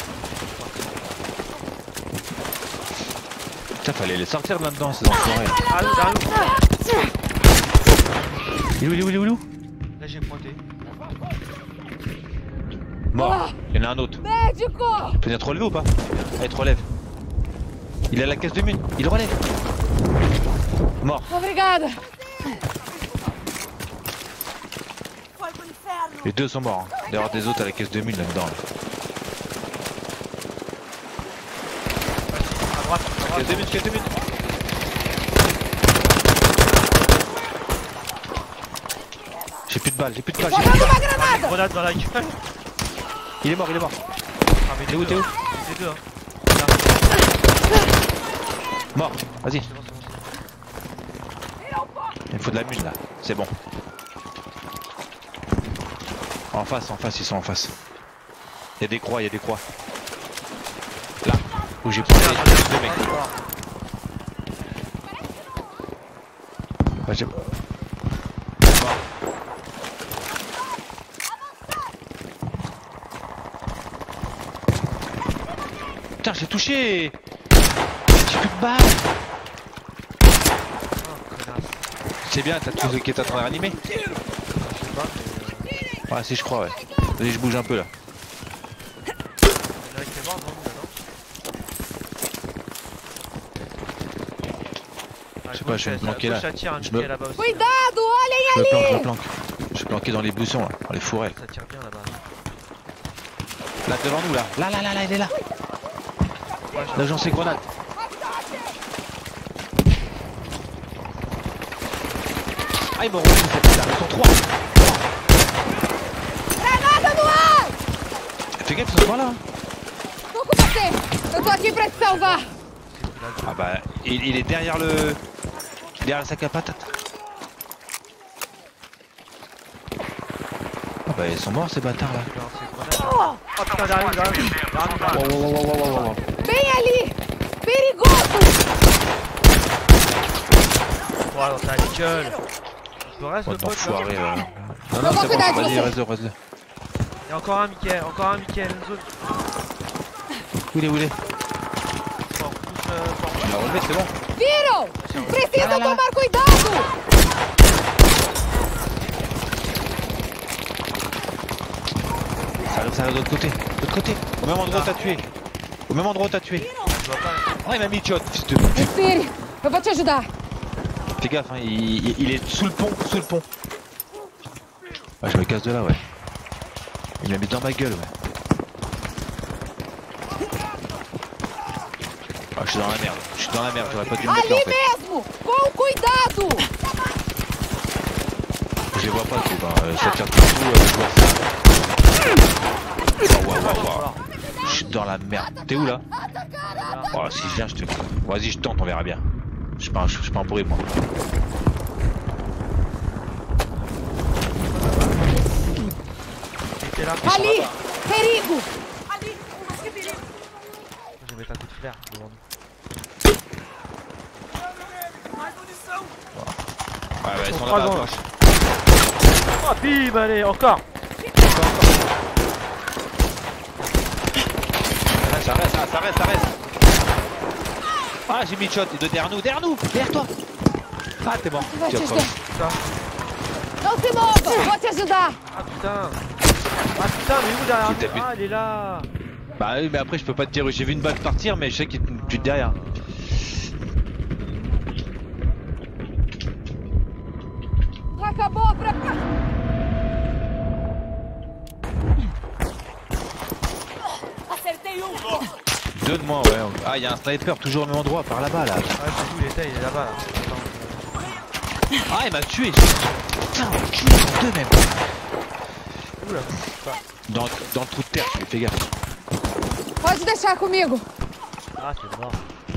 Putain, fallait les sortir de là-dedans, ces enfoirés. Ah, derrière nous. Il est où? Là j'ai pointé. Mort. Il y en a un autre. Médico! Tu peux venir te relever ou pas? Allez, te relève. Il est à la caisse de mine. Il relève. Mort. Obrigada! Les deux sont morts. Hein. D'ailleurs, des autres à la caisse de mine là-dedans. Là. À droite. Caisse de mine. J'ai plus de balles. Jogando uma granada! Grenade dans la gueule. Il est mort. Ah, mais T'es où? Les deux, hein. Mort. Vas-y. C'est bon. Il me faut de la mine là. C'est bon. En face, ils sont en face. Il y a des croix. Là, où j'ai pris deux mecs. Ouais, j'ai... Mort. Putain, j'ai touché. J'ai plus de balles. Oh, connasse. C'est bien, t'as tout qui est en train de réanimer. Je sais pas, mais. Ouais, si, je crois, ouais. Vas-y, je bouge un peu là. Il y en a un qui est mort, non, Je sais pas, je vais me planquer là. Je me- là-bas aussi. Cuidado, olhem Je me planque, je ali! me planque. Je suis planqué dans les buissons là, dans les forêts. Ça tire bien là-bas. Là, devant nous là. Là, il est là. Là, j'en sais grenade. Ah, ils m'ont reçu cette putain, ils sont 3. Granada no ar! Fais gaffe, ils sont pas là. Tô com você! Eu tô aqui pra te salvar! Ah bah, il est derrière le. Derrière le sac à patates. Ah bah, ils sont morts ces bâtards là. Oh putain, derrière, derrière. Wow. Bem ali! Perigoso! Ouais, dans ta gueule. Il reste Oh, le pote là. d'enfoiré là. Non, Non, c'est bon, non, vas-y, non. reste-le. Il y a encore un Michael, une zone. Où il est Bon, Tu l'as relevé, c'est bon. Viram! Precisa tomar cuidado! Ça arrive de l'autre côté. De l'autre côté. Au même endroit où t'as tué. Au même endroit où t'as tué. Je vois pas. Oh, il m'a mis shot, fils de pute. Respire! Eu vou te ajudar! Fais gaffe, hein, il est sous le pont, Ah, je me casse de là, ouais. Il m'a mis dans ma gueule, ouais. Ah, je suis dans la merde, j'aurais pas dû me mettre là en Ali fait. mesmo! Com cuidado! Je les vois pas, tout, hein. Ça tire partout, je vois ça. Waouh. Je suis dans la merde. T'es où là? Oh, si je viens, je te. Vas-y, je tente, on verra bien. Je suis pas un pourri, moi. T'es là. Ali! Perigo! Je vais mettre un coup de flair devant nous. Ouais, ils sont trois là-bas à ans, gauche. Oh bim, allez, encore. Ça reste. Ah, j'ai mis le shot, de derrière nous, derrière toi. Ah, t'es mort. Vai te Tu as ajudar! crevé. Não se mova! Vou te ajudar! Ah putain. Ah putain, mais où derrière Qui t'a nous? vu? Ah, il est là. Bah oui, mais après, je peux pas te dire où j'ai vu une balle partir, mais je sais qu'il est derrière. Acabou pra... Acertei Deux de moins, ouais. Ah, il y a un sniper toujours au même endroit, par là-bas, là. Ah, je sais où il était, il est là-bas là. Attends, Ah, il m'a tué. Putain, enculé, ils sont deux même. où là? Dans le trou de terre, fais gaffe. Pode deixar comigo! Ah, c'est mort.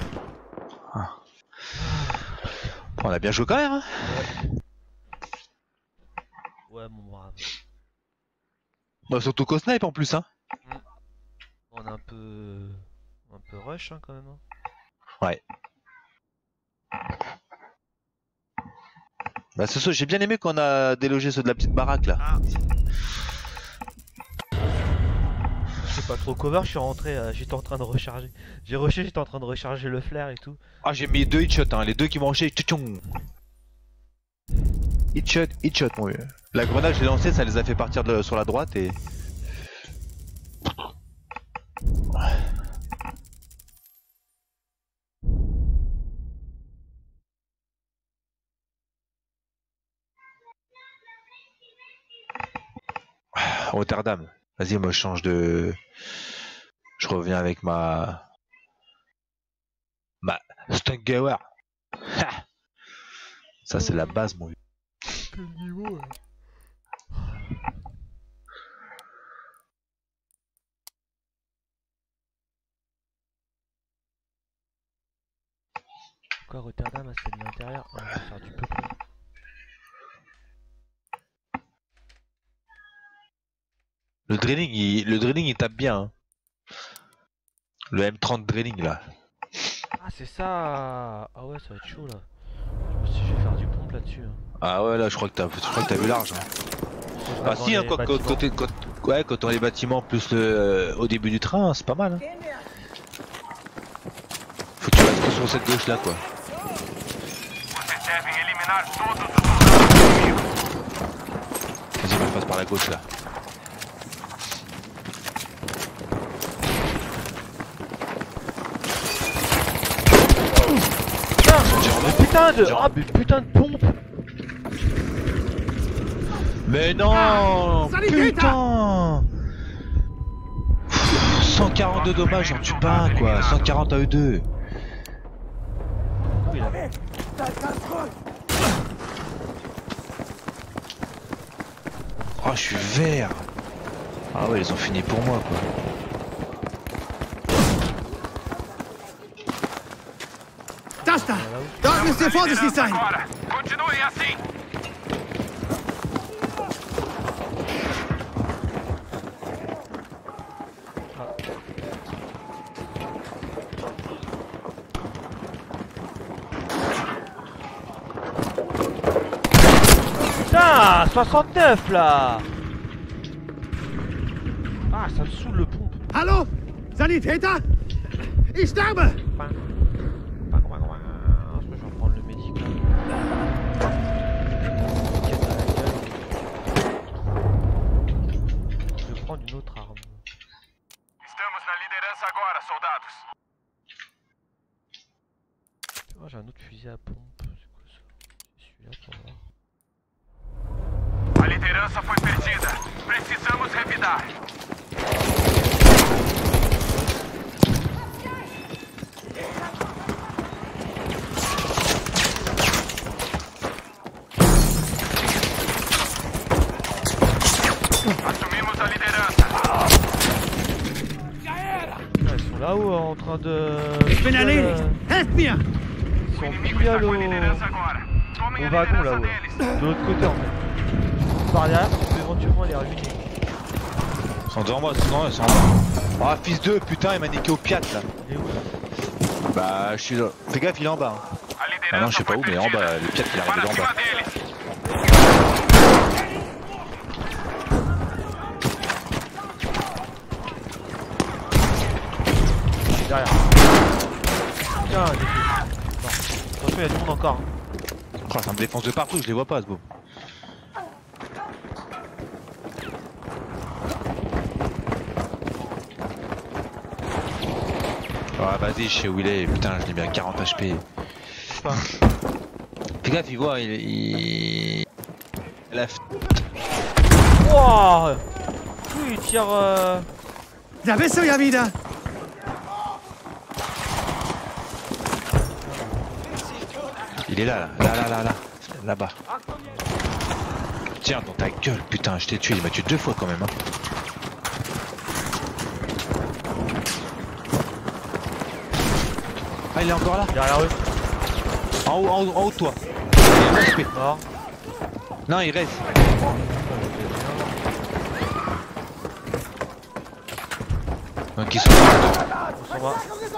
On a bien joué quand même, hein. Ouais, mon brave. Bah, surtout qu'au snipe en plus, hein. On est un peu rush hein, quand même. Hein. Ouais. Bah, ce soir, j'ai bien aimé qu'on a délogé ceux de la petite baraque là. Ah. C'est pas trop cover, je suis rentré, j'étais en train de recharger. J'ai rushé, j'étais en train de recharger le flair et tout. Ah, j'ai mis 2 headshots, hein. Les deux qui m'ont rushé. Tchouchoum. Headshot, mon vieux. La grenade, je l'ai lancée, ça les a fait partir sur la droite et. Rotterdam. Vas-y, moi je change de. Je reviens avec ma Stungauer. Ça c'est la base, mon vieux. Quel niveau Quoi, Rotterdam, c'est de l'intérieur. Ah, on va faire du peuple. Le drilling il tape bien. Hein. Le M30 drilling là. Ah, c'est ça. Ah ouais, ça va être chaud là. Je me suis dit, je vais faire du pompe là-dessus. Hein. Ah ouais, là je crois que t'as vu large. Hein. Faut que je Ah reste si, dans hein, les quand bâtiments. on a les bâtiments plus au début du train, c'est pas mal. Hein. sur cette gauche là quoi. Vocês devem eliminar todos os soldados inimigos. Vas-y, me passe par la gauche là. Mais putain de pompe. Mais non. Putain. 142 dommages, j'en tue pas un quoi. 140 à eux deux. Oui, là. Oh, je suis vert. Ah ouais, ils ont fini pour moi quoi. Das da! Dort müsst ihr vorsichtig sein! Agora, continuem assim. Putain, 69 là. Ah, ça me saoule le pompe. Hallo? Sanitäter? Ich sterbe! Je vais prendre le médic là. Je vais prendre une autre arme. Estamos na liderança agora, soldados. Oh, j'ai un autre fusil à pompe. C'est quoi ça? C'est celui-là pour voir. A liderança foi perdida. Precisamos revidar. Assumimos a liderança. Ils sont là-haut en train de... Ich bin erledigt! Helft mir! Ils O sont inimigo pile está com a au liderança agora. Tomem a wagon liderança là-haut. deles. De l'autre côté en fait. Par derrière, tu peux éventuellement les ruiner. Ils sont devant moi, sinon ils sont en bas. Ah fils de putain, il m'a niqué au piat là. Il est où là? Bah je suis là. Fais gaffe, il est en bas. Hein. A Ah non, je liderança sais pas foi où, mais en perdida. bas, le piat il arrive Para en cima bas. deles. Derrière. Putain, des feux. Non. Attention, il y a du monde encore. Oh, ça me défonce de partout, je les vois pas ce beau. Ah vas-y, je sais où il est, putain, je l'ai mis à 40 HP. Pas. Fais gaffe, il voit, il... La f... Wouah. Oui, il tire... Da bist du ja wieder! Il est là, là-bas. Tiens, dans ta gueule, putain, je t'ai tué, il m'a tué 2 fois quand même. Hein. Ah, il est encore là. Derrière eux. En haut de toi. Il est HP. Mort. Non, il reste. Donc ils sont là. On s'en va.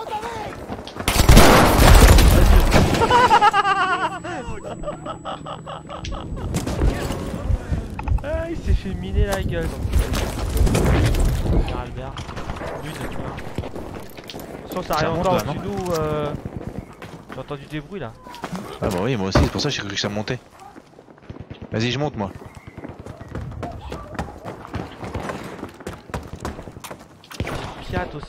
Ah, il s'est fait miner la gueule. Albert. Lui, c'est tout. Sans ça arrive monte, encore là, au-dessus de nous. J'ai entendu des bruits là. Ah bah oui, moi aussi, c'est pour ça que j'ai cru que ça montait. Vas-y, je monte moi. Piat aussi.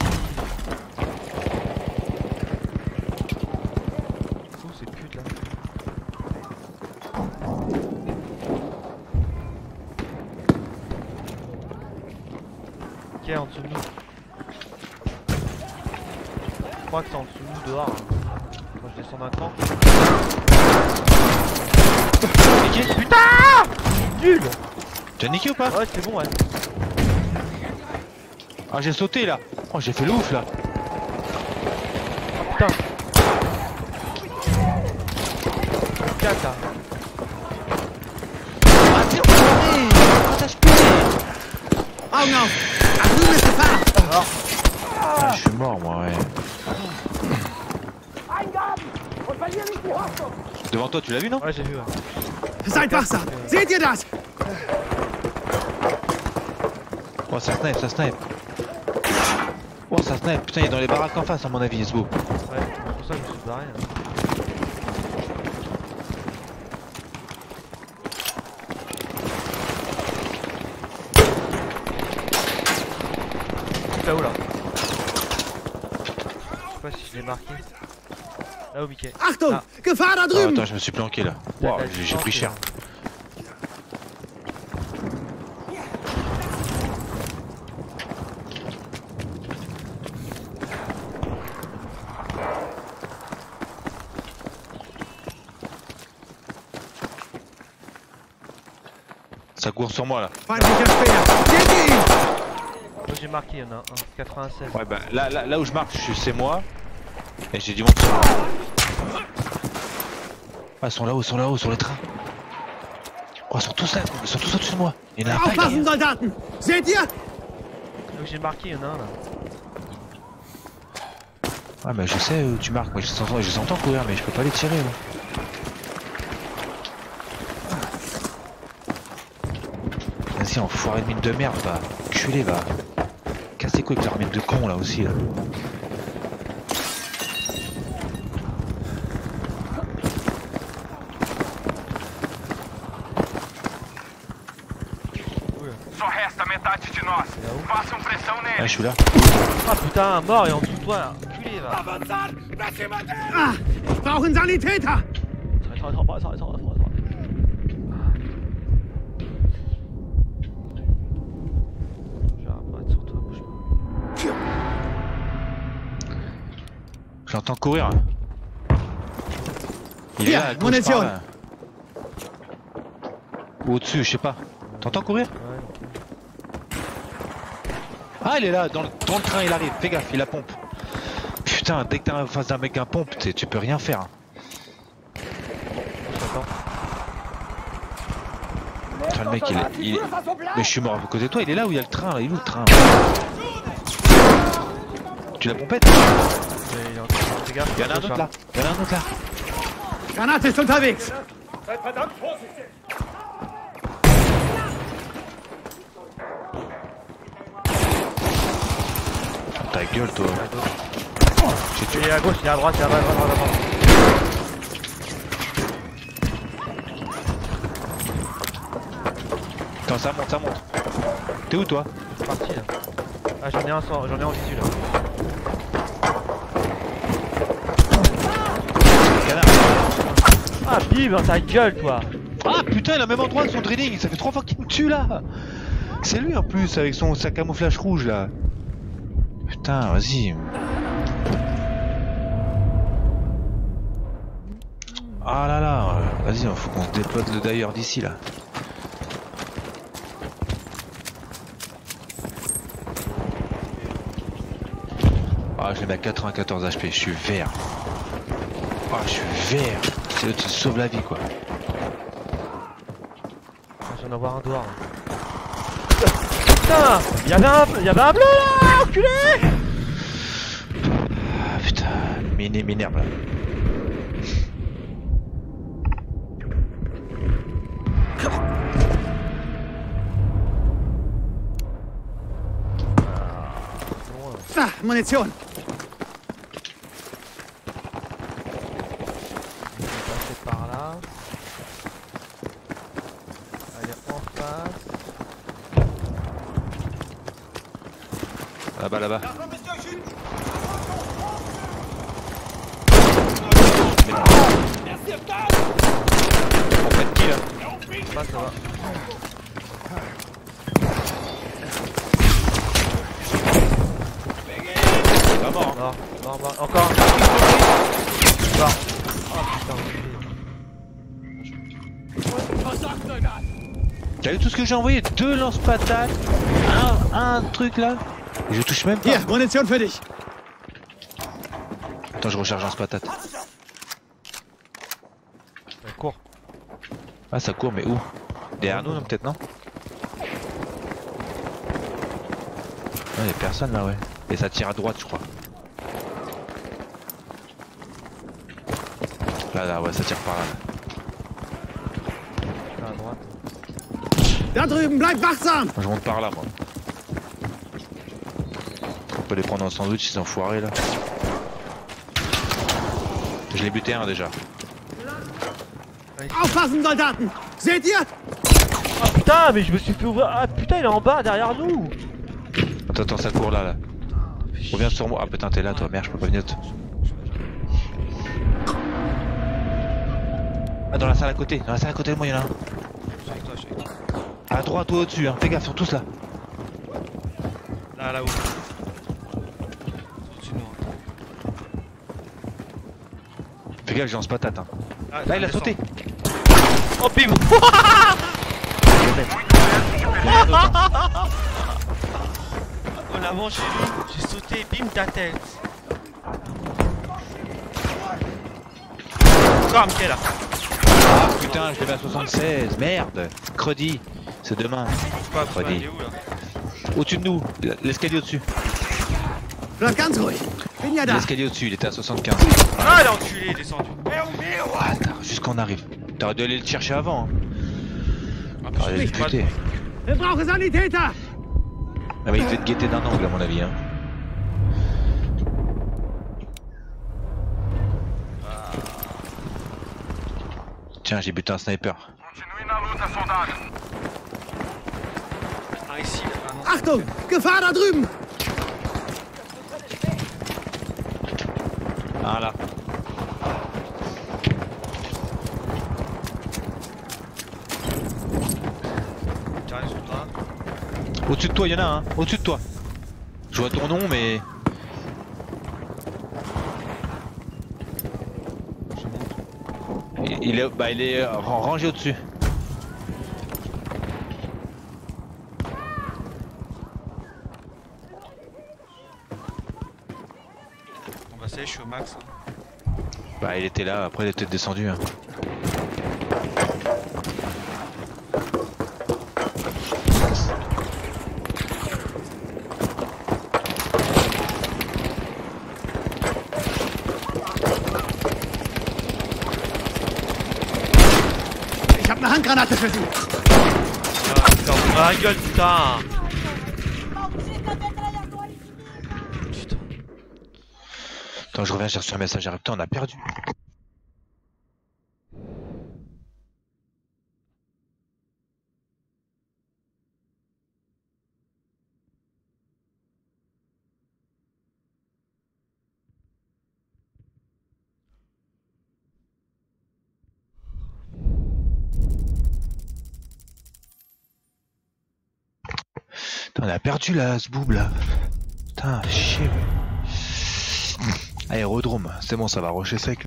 Où ces putes là? Ok, en dessous de nous. Je crois que c'est en dessous de nous dehors. Hein. Moi je descends d'un cran. Niqué. Putain! Nul! Tu as niqué ou pas? Ouais, c'est bon, ouais. Ah, j'ai sauté là. Oh, j'ai fait le ouf là. Putain! 4 là. Ah, t'es enfoiré! Partage plus! Augen auf! Da drüben ist Gefahr! Ah, je suis mort moi, ouais. Devant toi, tu l'as vu non? Ouais, j'ai vu, ouais. Seid wachsam! Seht ihr das? Oh, ça snipe, ça snipe. Oh, ça snipe. Putain, il est dans les baraques en face à mon avis, ce beau. Ouais, c'est pour ça que je me suis barrer. Là-haut là. Je sais pas si je l'ai marqué. Là-haut Mickey. Achtung! Ah. Gefahr da Oh, drüben! attends, je me suis planqué là. Wow, j'ai pris cher. Ça court sur moi là. Feindlicher Speer! Seht ihr ihn? Moi j'ai marqué, il y en a un. 96. Ouais, bah là où je marque, c'est moi. Et j'ai du monde sur moi. Ah, ils sont là-haut, sur le train. Oh, ils sont tous là, ils sont tous au-dessus de moi. Il y en a un paquet. Aufpassen, Soldaten! Seht ihr? Là où j'ai marqué, il y en a un là. Ah, bah je sais où tu marques. Moi, je les entends courir, mais je peux pas les tirer. Moi. Vas-y, enfoiré de mine de merde, va. Culé, va. Cassez quoi avec leur mine de con là aussi là. Só resta metade de nós. Façam pressão Ah, nele. je suis là. Ah putain, mort et en dessous de toi là. Culé va. Ah! Ich brauche einen Sanitäter! Je vais apparaître sur toi, bouge pas. J'entends courir. Il est Hier, là, à gauche, munition. par là. Ou au-dessus, je sais pas. T'entends courir? Ouais. Ah, il est là, dans le train, il arrive. Fais gaffe, il a pompe. Putain, dès que t'es en face d'un mec à pompe, tu peux rien faire. J'attends. Putain, le mec, il est... Mais je suis mort à côté de toi, il est là où il y a le train, là. Il est où le train? Tu la pompettes? Mais il est en train de... Fais gaffe. Il y en a un autre là. Il y en a un autre là. Granate ist unterwegs! Ta gueule, toi. Il est à gauche, il est à droite, il est à droite, à droite. Attends, ça monte, ça monte. T'es où, toi? C'est parti là. Ah j'en ai un en visu là. Canard. Ah bim dans ta gueule toi. Ah putain, il a le même endroit de son drilling. Ça fait 3 fois qu'il me tue là. C'est lui en plus, avec sa camouflage rouge là. Putain, vas-y. Ah là là, vas-y, faut qu'on se déploie d'ailleurs d'ici là. Ah, je l'ai mis à 94 HP, je suis vert. Ah, je suis vert. C'est eux qui sauvent la vie quoi. Ah, je viens d'en voir un dehors. Putain, il y avait un bleu là, enculé. Ah putain, m'énerve là. Ah, Munition! Je vais passer par là. Allez en face. Là-bas, là-bas. On fait qui là? Pas ça va. Pas mort. Mort, mort, mort. Encore un. Mort. Oh putain, T'as vu tout ce que j'ai envoyé? 2 lance-patates, un truc là. Et je touche même pas. Hier, Munition für dich! Attends, je recharge lance-patate. elle court. Ah, ça court, mais où? Derrière nous, non, peut-être, non? Ah, y'a personne là, ouais. Et ça tire à droite, je crois. Là, ouais, ça tire par là. Là à droite. Da drüben, bleib wachsam! Moi, je monte par là, moi. On peut les prendre en sandwich, ces enfoirés là. Je l'ai buté un déjà. Aufpassen, Soldaten! Seht ihr? Ah putain, mais je me suis fait ouvrir. Ah putain, il est en bas derrière nous. Attends, ça court là. Reviens sur moi. Ah putain, t'es là toi, merde, je peux pas venir. Ah, dans la salle à côté, de moi, il y en a un. Je suis avec toi, je suis avec toi. À droite ou au-dessus, hein. Fais gaffe, ils sont tous là. Là, là-haut. Au-dessus de nous. Fais gaffe, j'ai lance patate. Hein. Ah, Là, il a descend. sauté. Oh, bim. On a mangé lui. J'ai sauté, bim, ta tête. Encore un pied là. Ah putain, je l'ai à 76. Merde. Credi. C'est demain. C'est pas Credi. il est où là? Au-dessus de nous. L'escalier au-dessus. Bleib ganz ruhig. Bin ja da. L'escalier au-dessus, il était à 75. Ah, il est enculé, il est descendu. Attends, jusqu'on arrive. T'aurais dû aller le chercher avant. Hein. Ah, T'aurais dû le buter. Wir brauchen Sanitäter! Ah bah il devait te guetter d'un angle à mon avis. Hein. Tiens, j'ai buté un sniper. Continue na luta, soldado. Ah, ici, là. Ah, non. Achtung! Gefahr da drüben! Ah là. J'arrive sur toi. Au-dessus de toi, il y en a un. Au-dessus de toi. Je vois ton nom, mais. Il est rangé au-dessus. Bon bah ça y est, je suis au max. Hein. Bah il était là, après il était descendu. Hein. Ich hab eine Handgranate für Sie! Ah, putain, ouvre la gueule, putain. Putain. Attends, je reviens chercher un message à Putain, on a perdu. Putain, on a perdu là, ce boob là. Putain, chier. Aérodrome, c'est bon, ça va rusher sec.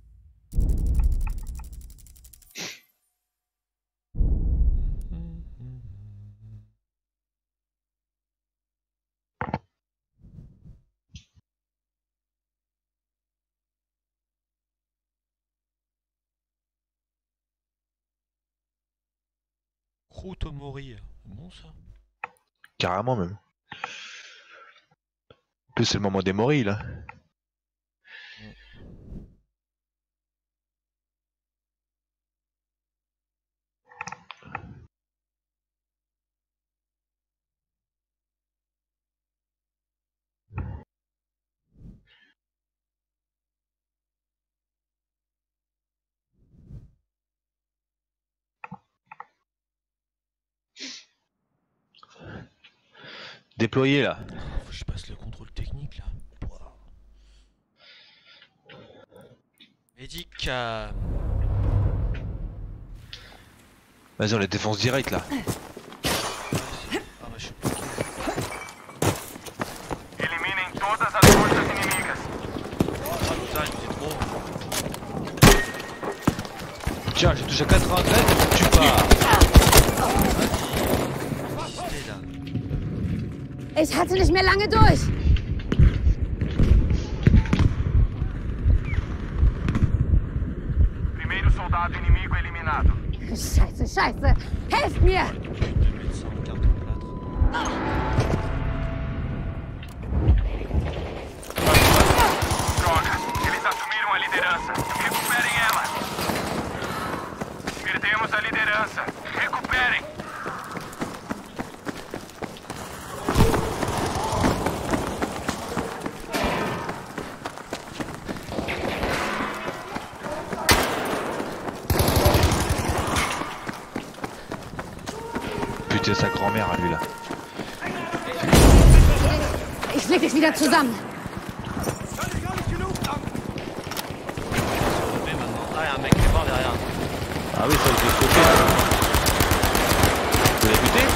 Krutomori, bon ça. Carrément même. En plus, c'est le moment des morilles là. Déployé là. Faut que je passe le contrôle technique là. Médic. Vas-y, on les défonce direct là. Ah bah je suis bloqué. Eliminem todas as forças inimigas. Ah putain, il était trop. Tiens, j'ai touché à 93, tu pars. C'était là. Ich halte nicht mehr lange durch. Primeiro soldado inimigo eliminado. Scheiße, scheiße. Helft mir! 2100 carton Droga, eles assumiram a liderança. Recuperem ela. Perdemos a liderança. Recuperem. buté sa grand-mère à lui là. Ich flick dich wieder zusammen. Ah, y'a un mec qui est mort derrière. Ah oui, ça de l'autre côté. Vous l'avez buté?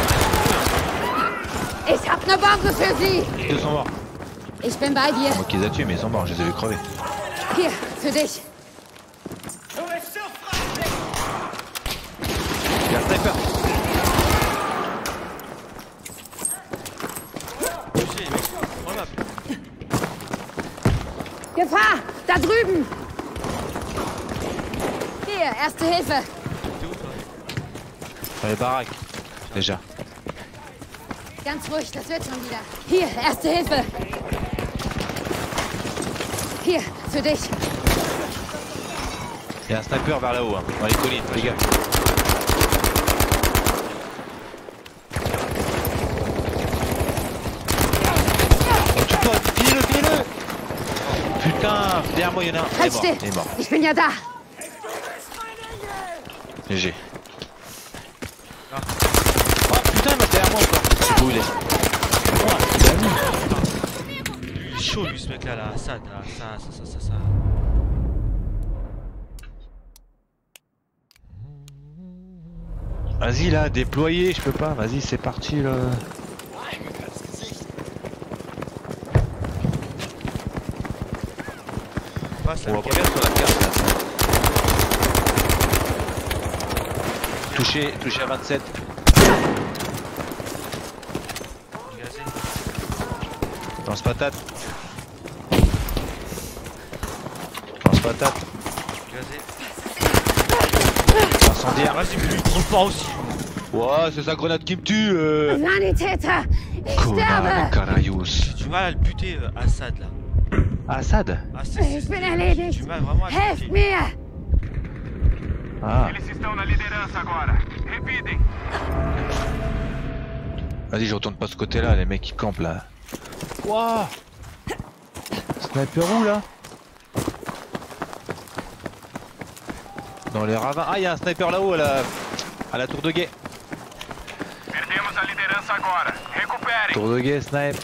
Ich hab ne Bombe für Sie. Les deux sont morts. Ich bin bei dir. Moi qui les a tués, mais ils sont morts, je les ai vus crever. Hier, für dich. Il y a un sniper. Touché, mec. Voilà. Gefahr! Da drüben! Hier, Erste Hilfe. T'es où toi? Dans les baraques. Déjà. Ganz ruhig, das wird schon wieder. Hier, Erste Hilfe. Hier, für dich. Il y a un sniper vers là-haut, hein, dans les collines, les gars. Oh, tu peux, finis-le! Putain, derrière moi, il y en a un. Il est Halt mort, still. il est mort. Ich bin ja da. GG. Oh putain, il m'a derrière moi encore. C'est où il est? Il est chaud lui ce mec là, Assad, là, ça. Vas-y là, déployer, je peux pas. Vas-y, c'est parti là. Passe On la va regarder sur la carte là. Touché à 27. gazé. Lance patate. Lance patate. Gazé. Incendiaire. Vas-y, mais lui il est trop fort aussi. Ouah, c'est sa grenade qui me tue. Sanitäter! Ich Connard de sterbe! Carayos. J'ai du mal à le buter, Assad là. Assad? Ah, Ich bin erledigt! J'ai du mal vraiment à le Helft buter. mir! Ah. Eles estão na liderança agora. Revidem. Vas-y, je retourne pas ce côté-là, les mecs ils campent là. Wouah. Sniper où là? Dans les ravins. Ah, il y a un sniper là-haut à la tour de guet. Perdemos a liderança agora. Recuperem. Tour de guet, snipe.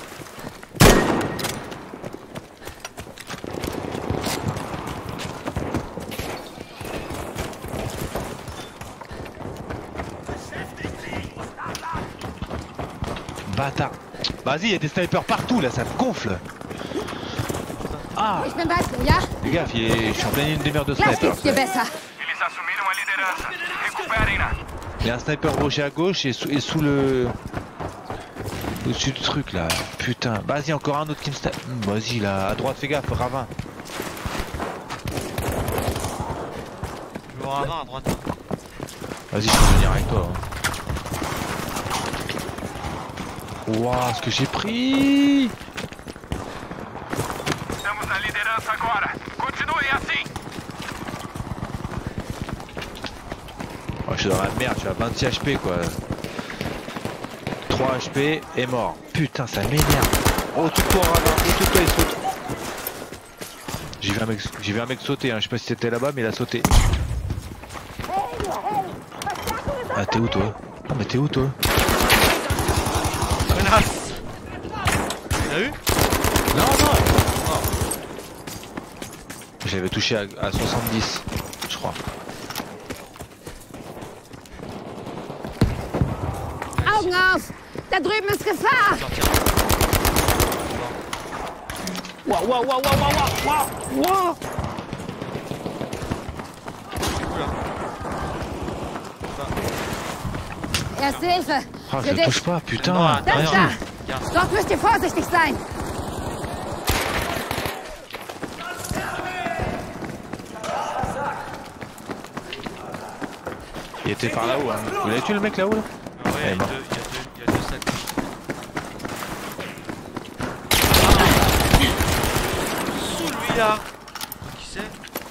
Bâtard. Vas-y, il y a des snipers partout là, ça me gonfle. Ah, Ich bin bei dir, ja? fais gaffe, je suis en pleine une demi-heure de Gleich sniper. geht's dir besser. Eles assumiram a liderança. Recuperem-na. Il y a un sniper rocher à gauche et sous le... Au-dessus du truc là. Putain, vas-y, encore un autre qui me stab. Vas-y là, à droite, fais gaffe, ravin. Je vais ravin à droite. Vas-y, je peux venir avec toi. Hein. Ouah, ce que j'ai pris. Estamos na liderança agora. Continuem assim. Oh, je suis dans la merde, je suis à 26 HP quoi. 3 HP et mort. Putain, ça m'énerve. Oh, tout toi, ravin, tout toi, il saute. J'ai vu un mec sauter, hein. Je sais pas si c'était là-bas, mais il a sauté. Ah, t'es où toi? Ah, mais t'es où toi? Menace. T'as eu? Non, non. Je l'avais touché à 70, je crois. Augen auf! Da drüben ist Gefahr! Sortir. Waouh, waouh, waouh, waouh, waouh, waouh. Erste Hilfe! Ah, je Für le dich! touche pas, putain. Non, attends, Das rien. da! Dort müsst ihr vorsichtig sein! Il était par là-haut, hein. Vous l'avez tué le mec là-haut là? Ouais, Elle est morte. il y a deux sacs. Sous lui là. Qui c'est?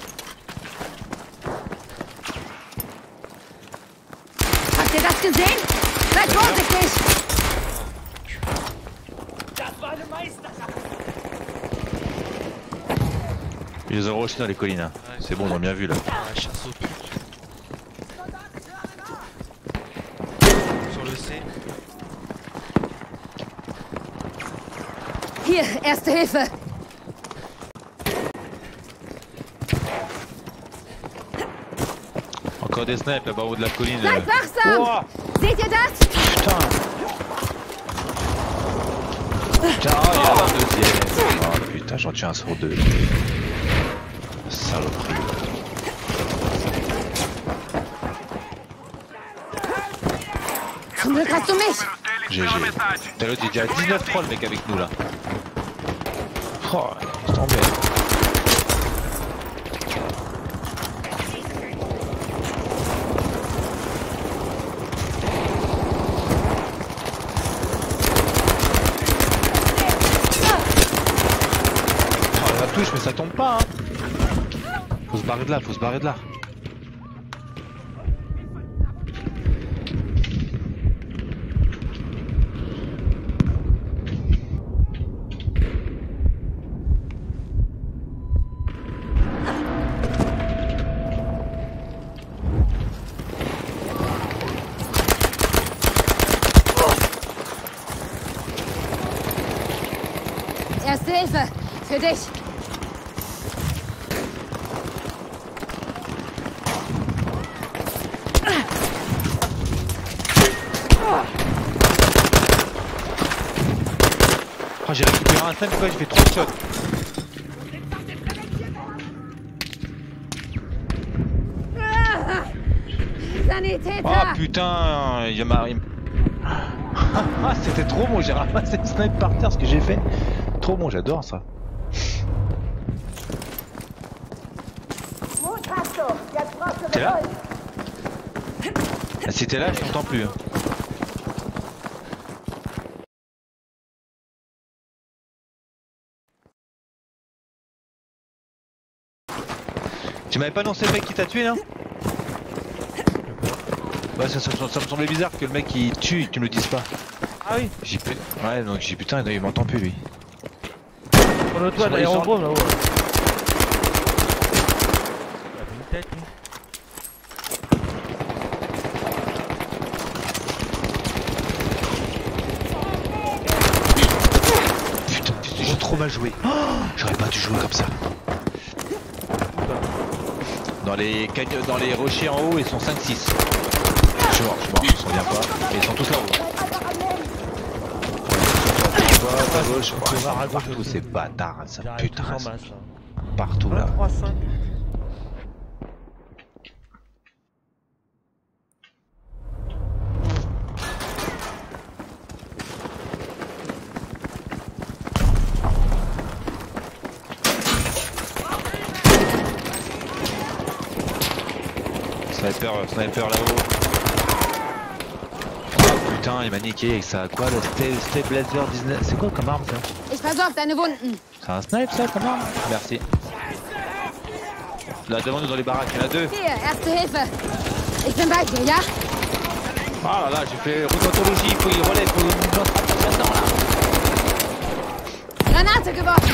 Habt ihr das gesehen? Seid vorsichtig! Ils les ont rejetés dans les collines. Hein. Ouais. C'est bon, on a bien vu là. Ah, chasse aux putes. Sur le C. Hier, Erste Hilfe. Encore des snipes là-bas au haut de la colline. Seid wachsam! Oh, Seht ihr das? putain. Putain, oh, il y a un deuxième. Oh putain, j'en tue un sur deux. Saloperie. Zum Glück hast du mich. GG. T'as l'autre, il est déjà à 19-3 le mec avec nous là. Oh, il est tombé. Oh, la touche, mais ça tombe pas hein. Faut se barrer de là, faut se barrer de là. Erste Hilfe. Für dich. Oh, j'ai récupéré un snipe, quoi, j'ai fait 3 shots. Sanitäter. Oh putain, il m'a... Ah, c'était trop bon, j'ai ramassé le snipe par terre, ce que j'ai fait. Trop bon, j'adore ça. T'es là? Ah, si t'es là, je t'entends plus. Hein. Tu m'avais pas annoncé le mec qui t'a tué là? Ouais, ça me semblait bizarre que le mec qui tue, tu me le dises pas. Ah oui. Ouais, donc j'ai putain, il m'entend plus lui. Sur le toit d'aérodrome là-haut. Il avait une tête lui. Putain, j'ai trop mal joué. Oh, j'aurais pas dû jouer comme ça. Dans les rochers en haut, ils sont 5-6. Je suis mort, ils sont bien pas. Et ils sont tous là-haut. À gauche, partout ces bâtards, ça putain. Partout là. 3-5. Sniper là-haut. Oh putain, il m'a niqué avec ça. Quoi le Stay Blazer 19? C'est quoi comme arme ça? Ich versorge deine Wunden. C'est un snipe ça comme arme? Merci. Là devant nous dans les baraques, il y en a deux. Hier, Erste Hilfe. Ich bin bei dir, ja? Ah là là, j'ai fait rhumatologie, il faut y relève, il faut une plante là-dedans là. Granate geworfen.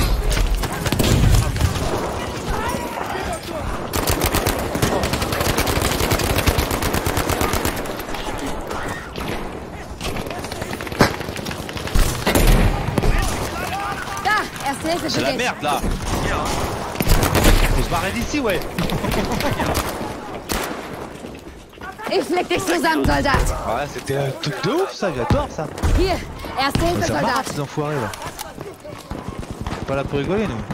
Da, Erste Hilfe C'est für la dich. merde là. Faut se barrer d'ici ouais. Ich flick dich zusammen, Soldat. Ouais, c'était un truc de ouf ça, j'adore ça. Hier, Erste Hilfe, Mais ça marche Soldat. ces enfoirés là. Pas là pour rigoler nous.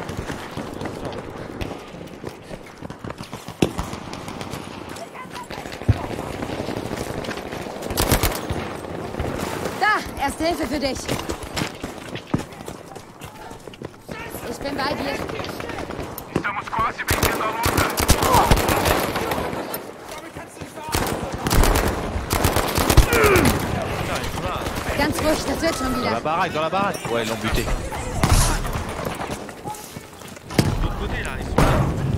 Da, Erste Hilfe für dich. Ich bin bei dir. Estamos quase vencendo a luta. Ganz ruhig, das wird schon Dans la wieder. baraque, dans la baraque. Ouais, ils l'ont buté. De l'autre côté là, ils sont là.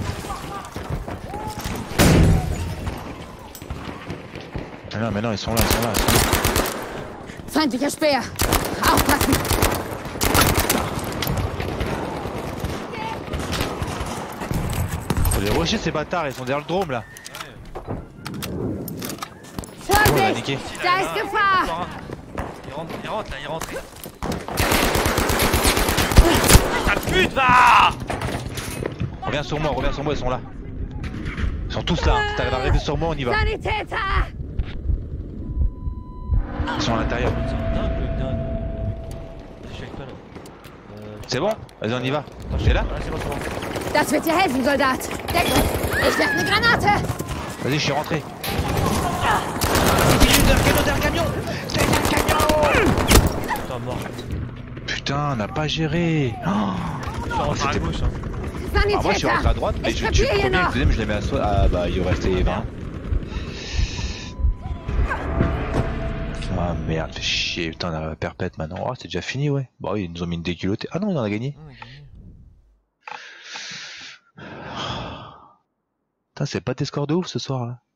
Mais non, ils sont là, ils sont là. Feindlicher Speer. Aufpassen. Faut les rusher ces bâtards, ils sont derrière le drôme là. Vorsicht, niqué. da ist Gefahr. Il rentre là, il rentre. de pute, va! Reviens sur moi, ils sont là. Ils sont tous là, si t'arrives à arriver sur moi, on y va. Sanitäter! Ils sont à l'intérieur. C'est bon? Vas-y, on y va. T'es là? Das wird dir helfen, Soldat. Deckung! Ich werfe eine Granate! Vas-y, je suis rentré. Putain, mort. Putain, on n'a pas géré. Je suis rentré à gauche, hein. Ah, moi je suis rentré à droite, mais je tue le premier, le deuxième je les mets à soi. Ah bah il restait 20. Ah merde, fait chier, putain on a la perpète maintenant. Oh c'est déjà fini ouais. Bah oui ils nous ont mis une déculottée. Ah non on en a gagné. Putain c'est pas tes scores de ouf ce soir là.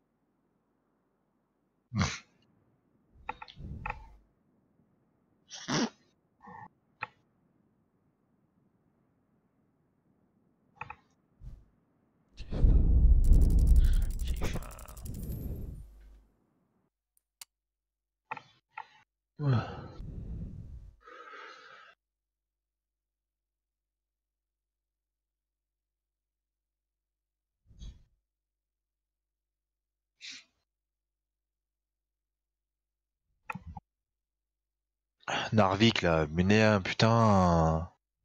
Narvik là, mais putain.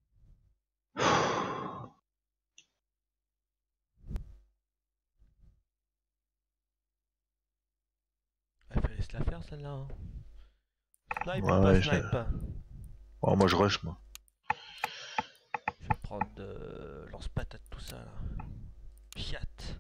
Il fallait se la faire celle-là. Hein. Snipe Ouais, ou pas snipe? Oh, moi je rush moi. Je vais prendre de lance-patate tout ça là. Piat.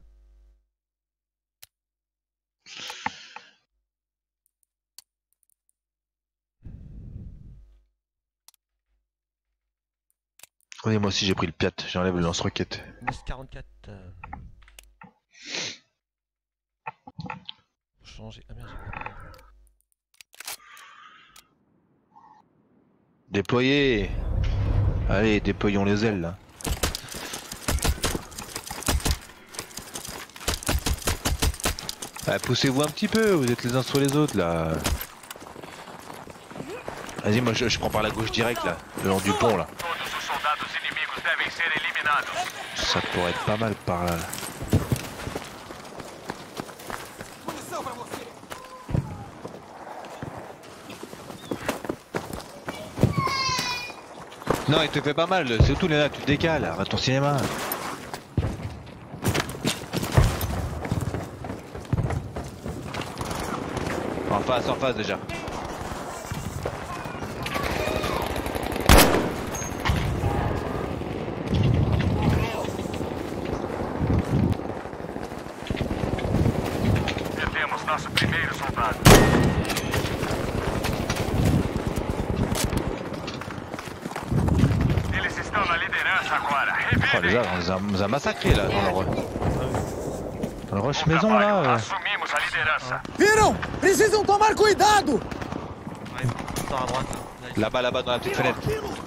Oui moi aussi j'ai pris le piat, j'enlève le lance-roquette. MS44. Changer. Ah merde, j'ai pas. Déployez. Allez, déployons les ailes là. Ah, poussez-vous un petit peu, vous êtes les uns sur les autres là. Vas-y, moi je prends par la gauche direct là, le long du pont là. Todos os soldados inimigos devem ser eliminados. Ça pourrait être pas mal par là. Non, il te fait pas mal, c'est tout Léna, tu te décales, arrête ton cinéma. En face déjà. Perdemos nosso primeiro soldado. Eles estão na liderança agora. Oh les gars, on nous a massacrés là dans le rush maison là. Assumimos a liderança. Viram? Precisam tomar cuidado! Ouais, attends à droite. Là-bas dans la petite fenêtre.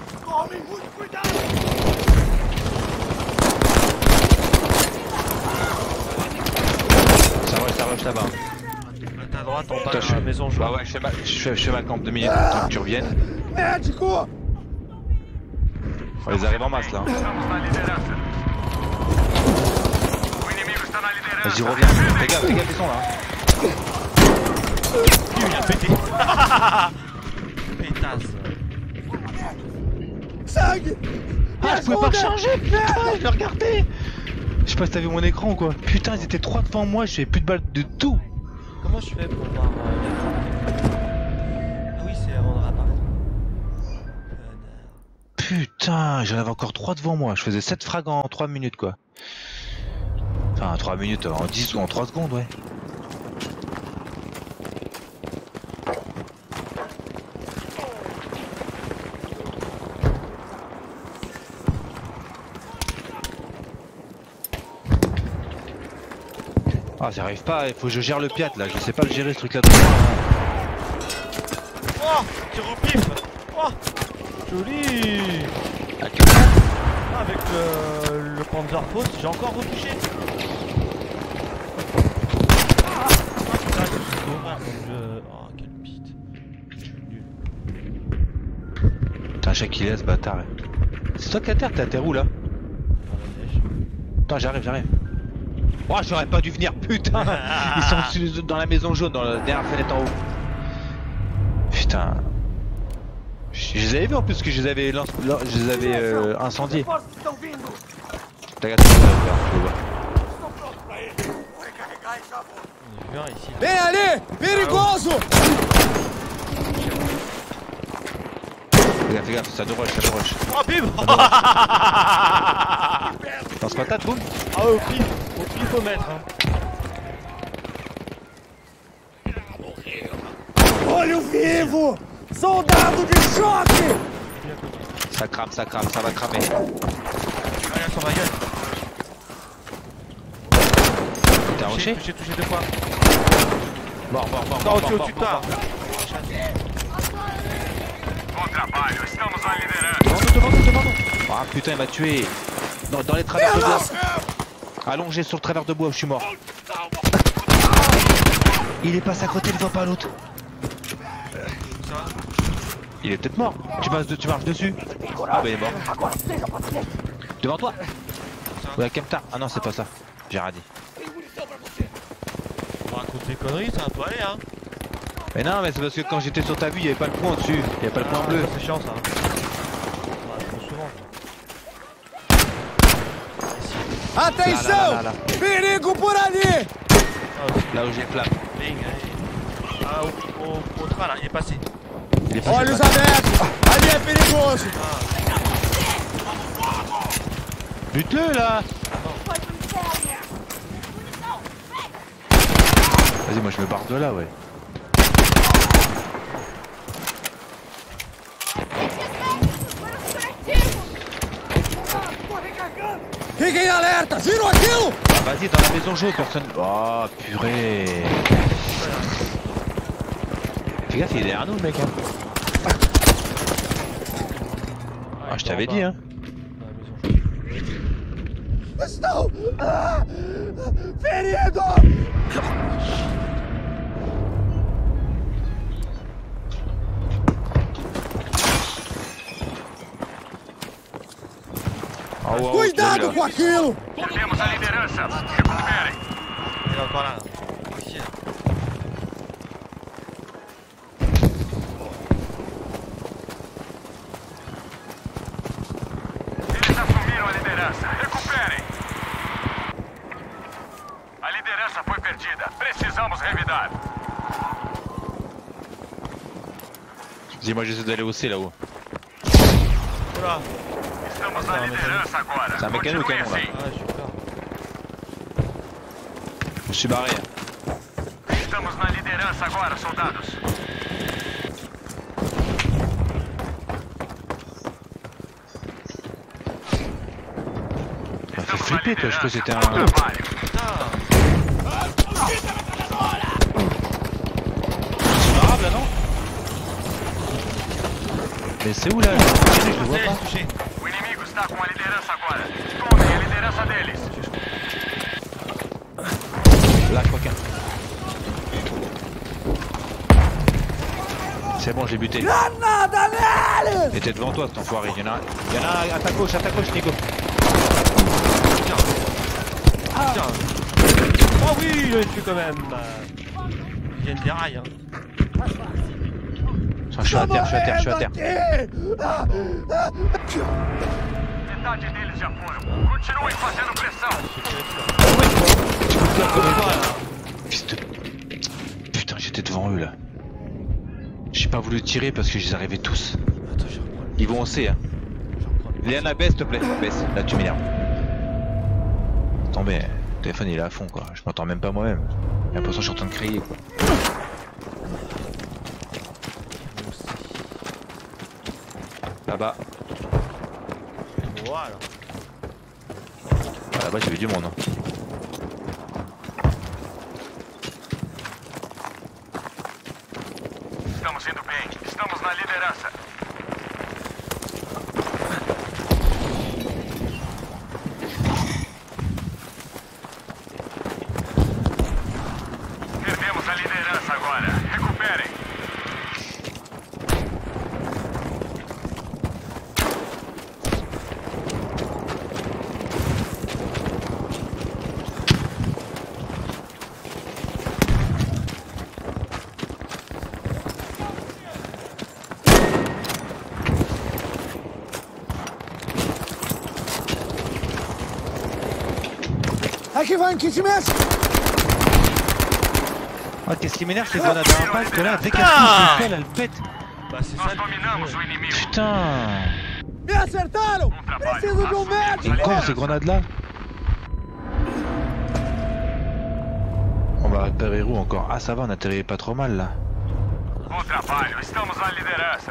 Ça rush là-bas. T'es à droite en bas Attends, de la maison jaune. Bah ouais, je fais ma camp 2 minutes, tant que tu reviennes. Médico! On les arrive en masse là. Estamos na liderança. O inimigo está na liderança. Vas-y reviens. Fais gaffe, ils sont là. Il vient de péter. Pétasse. Sangue! Ah, je pouvais pas recharger, putain, je l'ai regardé. Je sais pas si t'as vu mon écran ou quoi. Putain, ils étaient 3 devant moi, je fais plus de balles de tout. Comment je fais pour voir l'écran? Ah oui, c'est avant de réapparaître. Putain, j'en avais encore 3 devant moi. Je faisais 7 frags en 3 minutes quoi. Enfin, 3 minutes, en 10 ou en 3 secondes, ouais. Ah, j'y arrive pas, il faut que je gère le piat là, je sais pas le gérer ce truc là. Oh, tir au pif. Oh, joli. À quel moment? Ah, avec le Panzerfaust, j'ai encore retouché. Ah, putain, c'est horreur comme jeu. Oh, quel bite. Je suis nul. Putain, chaque il est ce bâtard. Ouais. C'est toi qui t'es à terre où là? Attends, j'arrive. Oh, j'aurais pas dû venir, putain. Ils sont dans la maison jaune, dans la dernière fenêtre en haut. Putain. Je les avais vus en plus que je les avais incendiés. T'as gâté ça, tu vois. On est ici. Vem ali! Perigoso! Fais gaffe, ça de rush. Oh bim. Lance patate, boum. Ah ouais, au pif faut mettre hein. Olho vivo! Soldado de choque! Ça crame, ça va cramer. Regarde sur ma gueule. T'es arraché? Touché 2 fois. Mort. Non, au-dessus de toi. Bom trabalho, estamos na liderança. Devant nous. Ah putain, il m'a tué. Dans les travers de bois. Allongé sur le travers de bois, je suis mort. Il est passé à côté, il voit pas l'autre. Il est peut-être mort. Tu marches dessus. Ah bah il est mort. Devant toi. Ouais, Kemtar. Ah non, c'est pas ça. J'ai radé. On raconte des conneries, ça va pas aller hein. Mais non, mais c'est parce que quand j'étais sur ta vue, il y avait pas le point dessus. Il y avait pas le point bleu. C'est chiant ça. Ouais, trop souvent. Atenção! Là. Perigo por ali! Là où j'ai le flamme. Ah, au train là, il est passé. Il est passé. Olhos abertos! Ali é perigoso! Bute-le là. Vas-y, moi je me barre de là, ouais. Fiquem alerta! Viram aquilo? Ah, vas-y, dans la maison jaune, personne. Oh purée. Fais gaffe, il est derrière nous le mec hein. Ah, je t'avais dit hein. Estou ferido! Cuidado com aquilo! Perdemos a liderança. Recuperem. Il est encore là. Ici là. Eles assumiram a liderança. Recuperem. A liderança foi perdida. Precisamos revidar. Dis-moi, j'essaie d'aller au C là-haut. Oula. Estamos na liderança agora. C'est un mécano ou Continue canon là? assim. Ah, j'ai peur. Je suis barré. Estamos na liderança agora, soldados. Ça m'a fait flipper toi, je crois que c'était un. Bom trabalho. Grave là non? Mais c'est où là? Je le vois pas. Touché. O inimigo está com a liderança agora. Tomem a liderança deles. Là, je crois qu'un. C'est bon, j'ai buté. Granada nele! Il était devant toi cet enfoiré. Il y en a un à ta gauche, Nico. Tiens. Oh oui, je l'ai tué quand même. Il y a une déraille hein. Je suis à terre. Metade deles já foram. Continuem fazendo pressão. Fils de... Putain, j'étais devant eux là. J'ai pas voulu tirer parce que j'y arrivais tous. Attends, je reprends. Ils vont en C hein. Léana, baisse s'il te plaît. Baisse, là tu m'énerves. Attends, mais le téléphone il est à fond quoi. Je m'entends même pas moi-même. J'ai l'impression que je suis en train de crier quoi. Là-bas. Voilà. Ah, là-bas j'ai vu du monde. Hein. Estamos indo bem. Estamos na liderança. Perdemos a liderança agora. Recuperem. Aqui vai um kit médico. Ah, qu'est-ce qui m'énerve, c'est qu'on a un impact que là, dès qu'elle Ah touche le sol, elle pète. Bah c'est ça Nós le dominamos o inimigo. Putain. Me acertaram! Preciso de um médico! C'est con ces grenades là. On va réparer où encore? Ah ça va, on atterrit pas trop mal là. Bom trabalho, estamos na liderança.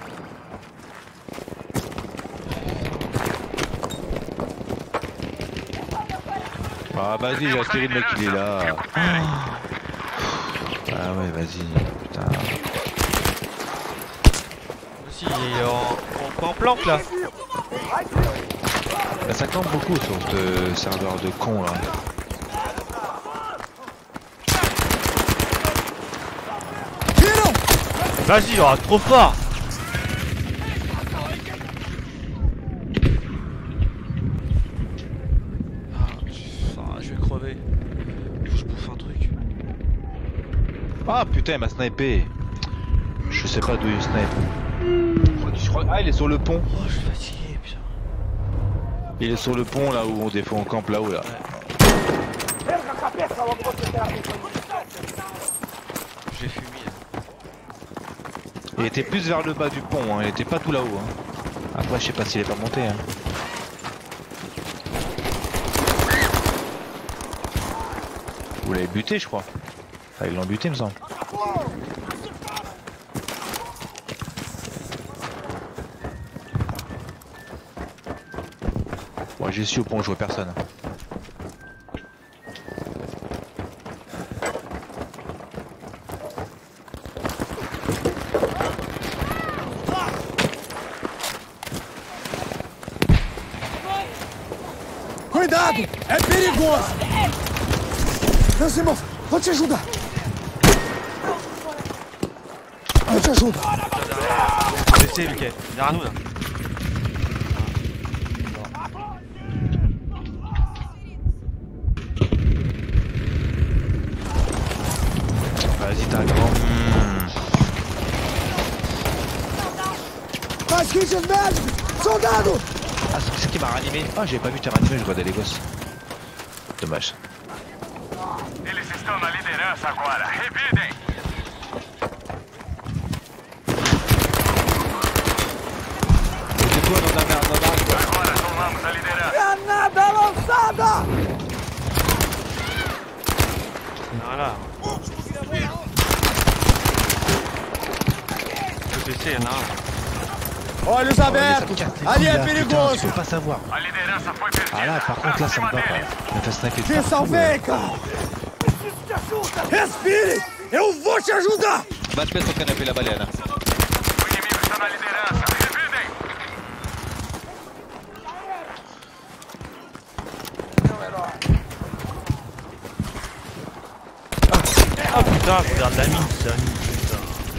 Ah vas-y, j'ai atterri le mec il est là. Ah ouais vas-y, putain. Aussi, il est en planque là. Bah, ça campe beaucoup sur ce serveur de con là. Vas-y, oh, trop fort. Ah, je vais crever. Faut que je bouffe un truc. Ah putain il m'a snipé. Je sais pas d'où il snipe. Ah il est sur le pont. Oh, je suis fatigué, putain. Il est sur le pont là où on campe là-haut là. J'ai fumé. Il était plus vers le bas du pont, hein. Il était pas tout là-haut. Hein. Après je sais pas s'il est pas monté. Hein. Vous l'avez buté je crois. Ah, ils l'ont buté me semble. Moi j'ai su au pont, je vois personne. Cuidado! É perigoso! Não se move! Vou te ajudar! Eu te ajudo! Laissez, Mickey. Derrière nous là. Vas-y t'as un grand. Mais kits médicos! Soldado! Ah c'est qui m'a ranimé. Ah j'ai pas vu te ranimer, je regardais les gosses. Dommage. Eles estão na liderança agora. Revidem. C'est toi dans la merde, dans la... Agora tomamos a liderança. Granada lançada! Voilà. Je vais essayer, non. Olhos abertos! Ali é perigoso! Je peux pas savoir. A liderança foi perdida. Ah là par contre là ça me va pas. Il me fait sniper de Te partout, salvei, cara! Preciso de ajuda! Respire! Eu vou te ajudar! Va te mettre au canapé la baleine. O inimigo está na liderança. Revidem. Ah putain, je regarde la mine, c'est la mine, putain.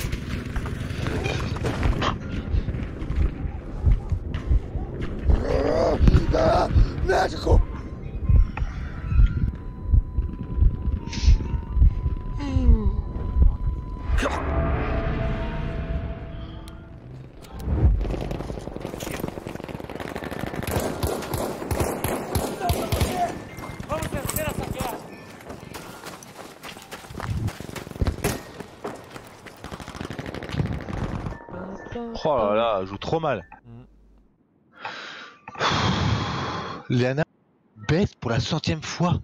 Médico! Oh là là, elle joue trop mal. Léana baisse pour la 100e fois.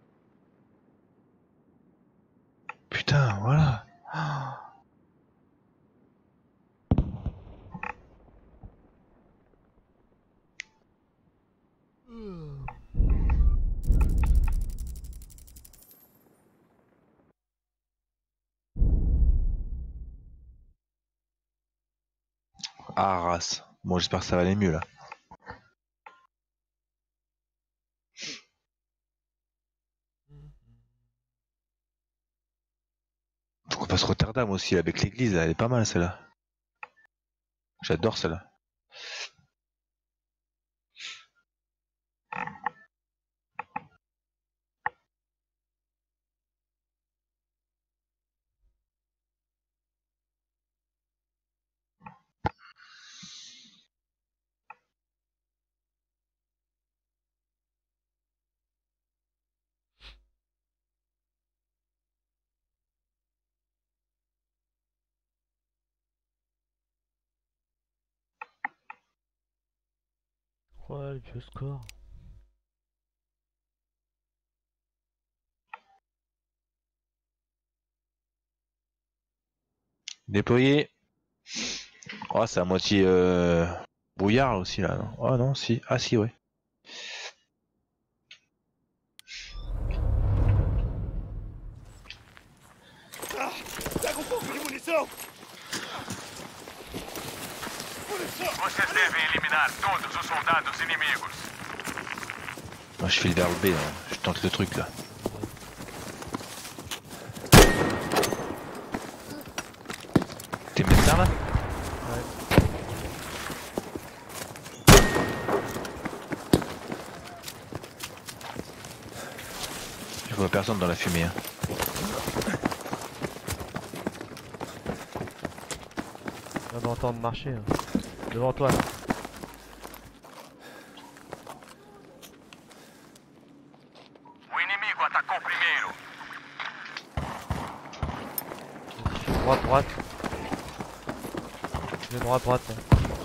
Putain, voilà. Ah, race. Bon, j'espère que ça va aller mieux là. Faut qu'on fasse Rotterdam aussi avec l'église, elle est pas mal celle-là. J'adore celle-là. Ouais, le vieux score. Déployé. Oh, c'est à moitié brouillard aussi là. Non oh non, si. Ah si, ouais. Pega um pouco de munição! Vocês devem eliminar todos os soldados inimigos. Moi, je file vers le B, là. Je tente le truc là. T'es médecin là? Je vois personne dans la fumée. Hein. On va entendre marcher. Hein. Devant toi là. O inimigo atacou primeiro. Droite, droite. Je vais droite, droite. Là.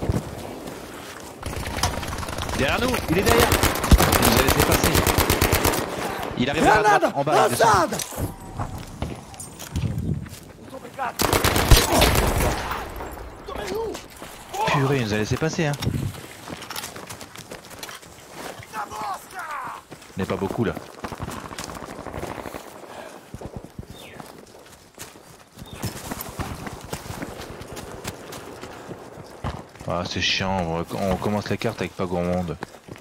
Derrière nous, il est derrière. Il nous a laissé passer. Il arrive à la droite, en bas. Il descend. Lançada! Purée, il nous a laissé passer. Hein. Il n'est pas beaucoup là. Ah, c'est chiant, on commence la carte avec pas grand monde.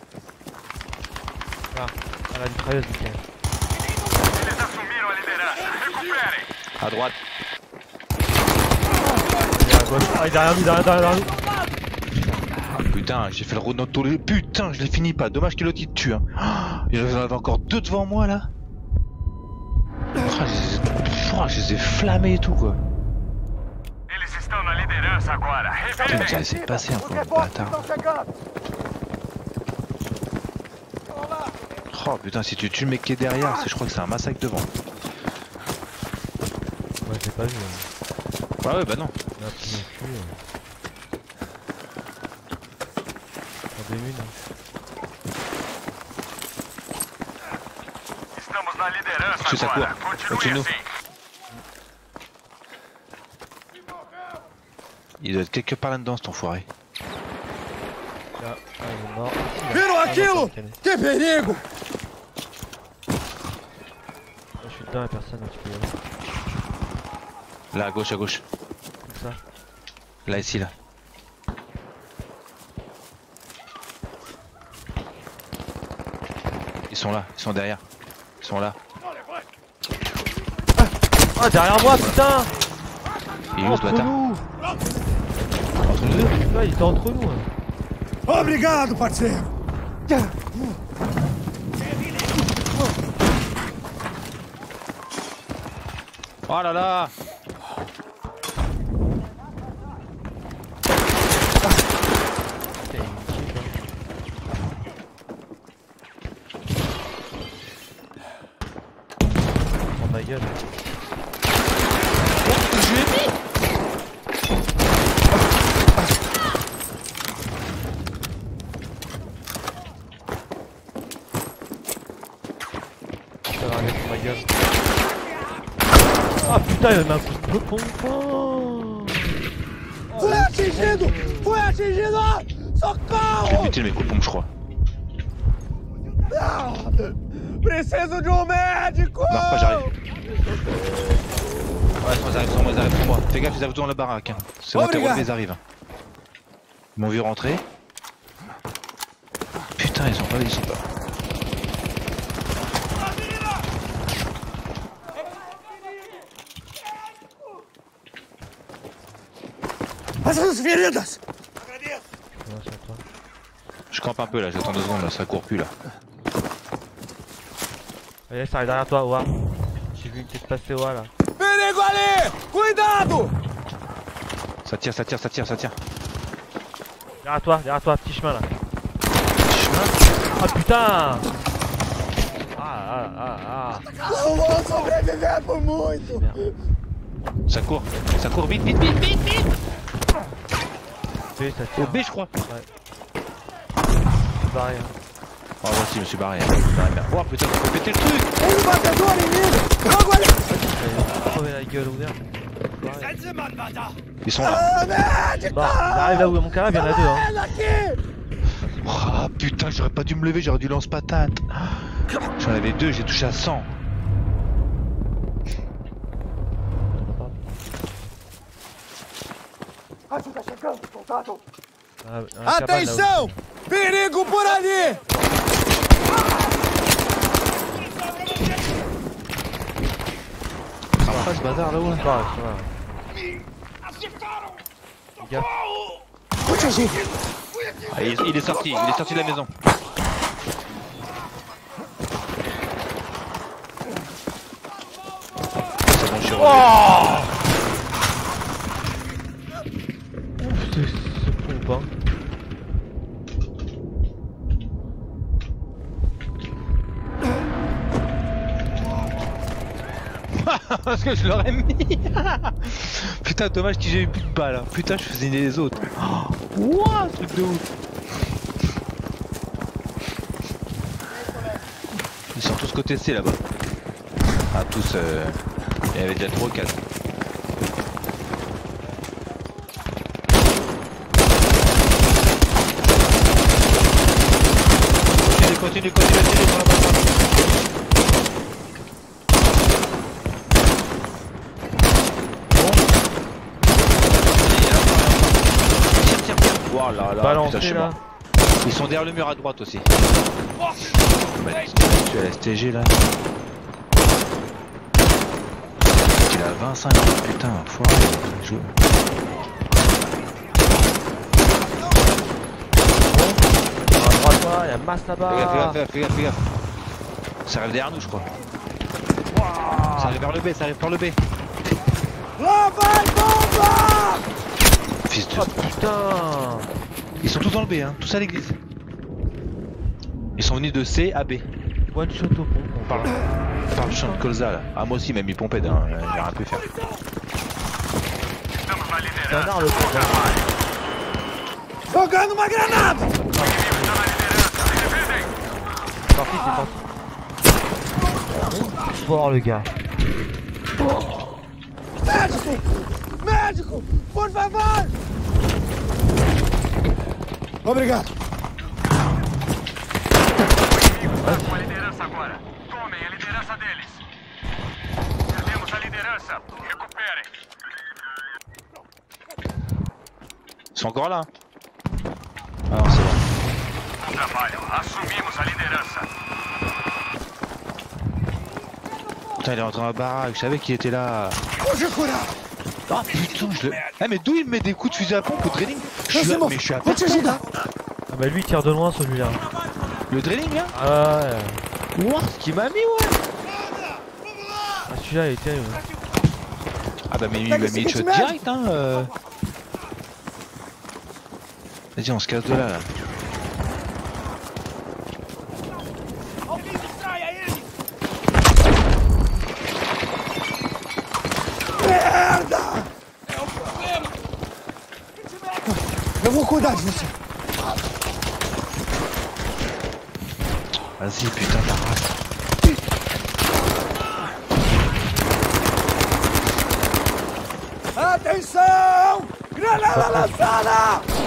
Ah, à la mitrailleuse, nickel. Eles assumiram a liderança. Recuperem. À droite. Il est à gauche. Ah, il est derrière nous, derrière nous. Ah, putain, j'ai fait le road dans tous les... Putain, je l'ai fini pas. Dommage que l'autre il te tue. Hein. Il y en avait encore deux devant moi là. Je les ai flammés et tout quoi. Eles estão na liderança agora. Putain, ça Revelem. laissé passer encore, le Reforços bâtard. estão chegando! Oh putain, si tu tues le mec qui est derrière, je crois que c'est un massacre devant. Ouais, j'ai pas vu. Hein. Ouais, bah non. Il a pris mes culs. T'as des mines. Estamos na liderança Acho que isso é agora. cor. Continue Continue. assim. Il doit être quelque part là-dedans cet enfoiré. Là, ah, il est mort. Viram aquilo? Que perigo! Je suis dedans, y'a personne, tu peux y aller. Là, à gauche, à gauche. Comme ça. Là, ici, là. Ils sont là, ils sont derrière. Ils sont là. Ah, derrière moi, putain! Il est où ce Entre bâtard? nous! Entre nous deux? Ouais, il était entre nous. Hein. Obrigado, parceiro! Oh là là! Putain, il me kiffe, hein. Oh ma gueule. Ça va avec ma gueule. Ah putain, il m'a un coup de pompon. Fui atingido! Fui atingido! J'ai Socorro! buté le mec au pompe, je crois. Ah, preciso de médico! Non, pas j'arrive. Ouais, ils arrivent sur moi. Fais gaffe, ils arrivent dans la baraque. Hein. C'est bon, t'es relevé, ils arrivent. Ils m'ont vu rentrer. Putain, ils sont pas ici. Essas feridas! Ouais, c'est toi. Je campe un peu là, j'attends 2 secondes, là, ça court plus là. Allez, ça arrive derrière toi, Oa. J'ai vu une tête passer Oa là. Perigo ali! Cuidado! Ça tire, ça tire, ça tire, ça tire. Derrière toi, petit chemin là. Ah putain! Ah. Não vou sobreviver por muito! Ça court, vite. B, ça Au tire. B, je crois. Ouais. barré. Hein. Oh, moi aussi, je me suis barré. Oh putain, faut péter le truc! Tem um batedor inimigo! Logo ali! Crever la gueule ouverte. Ils sont là. Bon, j'arrive là où est mon carré, il y en a deux. Hein. Ela aqui! Oh putain, j'aurais pas dû me lever, j'aurais dû lance-patate. J'en avais deux, j'ai touché à 100. Ajuda chegando, soldado! Ah, un cabane, là Atenção! Perigo por ali! Après ce bâtard là-haut. où. Ah, ça va. Les gars. Proteger! Ah, il est sorti de la maison. C'est bon, je suis revenu. Ce pompe, hein. Parce que je l'aurais mis. Putain, dommage que j'ai eu plus de balles. Putain, je faisais les autres. Wouah, truc de ouf. Ils sont tous côté C là-bas. Ah, tous. Il y avait déjà 3 ou 4. Continue sur la base. Oh là là, Balancé, putain, je suis là. mort. Ils sont derrière le mur à droite aussi. Tu as la STG là. Il a 25 ans, putain, foiré. À droite, là, il y a masse là-bas. Fais gaffe. Ça arrive derrière nous, je crois. Ça arrive vers le B, Lá vai bomba! Fils de... Oh putain. Ils sont tous dans le B, hein, tous à l'église. Ils sont venus de C à B. One shot au pont. On parle. Par le champ de colza là. Ah, moi aussi, même il pompait d'un. J'ai rien pu faire. Estamos na C'est un art liderança. le pont. Jogando uma granada! O inimigo está na liderança. Se dividem. C'est parti. Fort le gars. Médico! Médico! Por favor! Obrigado! O inimigo está com a liderança agora. Tomem a liderança deles. Perdemos a liderança. Recuperem. Ils sont encore là. Ah non, c'est bon. Bom trabalho. Assumimos a liderança. Putain, il est rentré dans la baraque, je savais qu'il était là. Hoje curar! Ah putain, je le. Eh, mais d'où il met des coups de fusil à pompe au drilling? Je suis là, mais je suis à Vou te ajudar! Ah bah lui il tire de loin celui-là. Le drilling là? Ah ouais. Ouah, ce qu'il m'a mis, ouais! Ah celui-là il est terrible. Ah bah, mais il m'a mis le shot direct, hein. Vas-y, on se casse de là, là. Merda! É um problema! Eu vou cuidar de você. Vas-y, putain, ta race. Atenção! Granada lançada!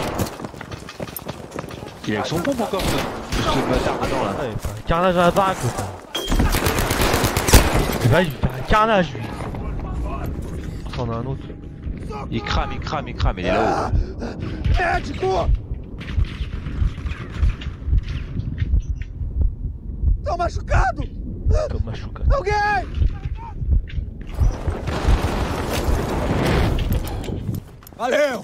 Il est avec son pompe encore, ce bâtard dedans là. Ouais, il fait un carnage à la baraque quoi. Il va lui faire un carnage lui. On en a un autre. Il crame, il est là-haut. Médico! Tô machucado! Comme machuca. Alguém! Valeu!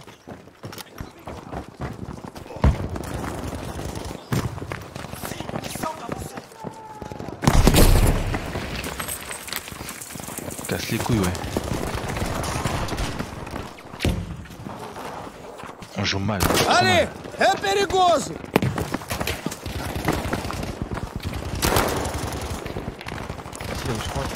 Casse les couilles, ouais. On joue mal. Ali! É perigoso! Je crois.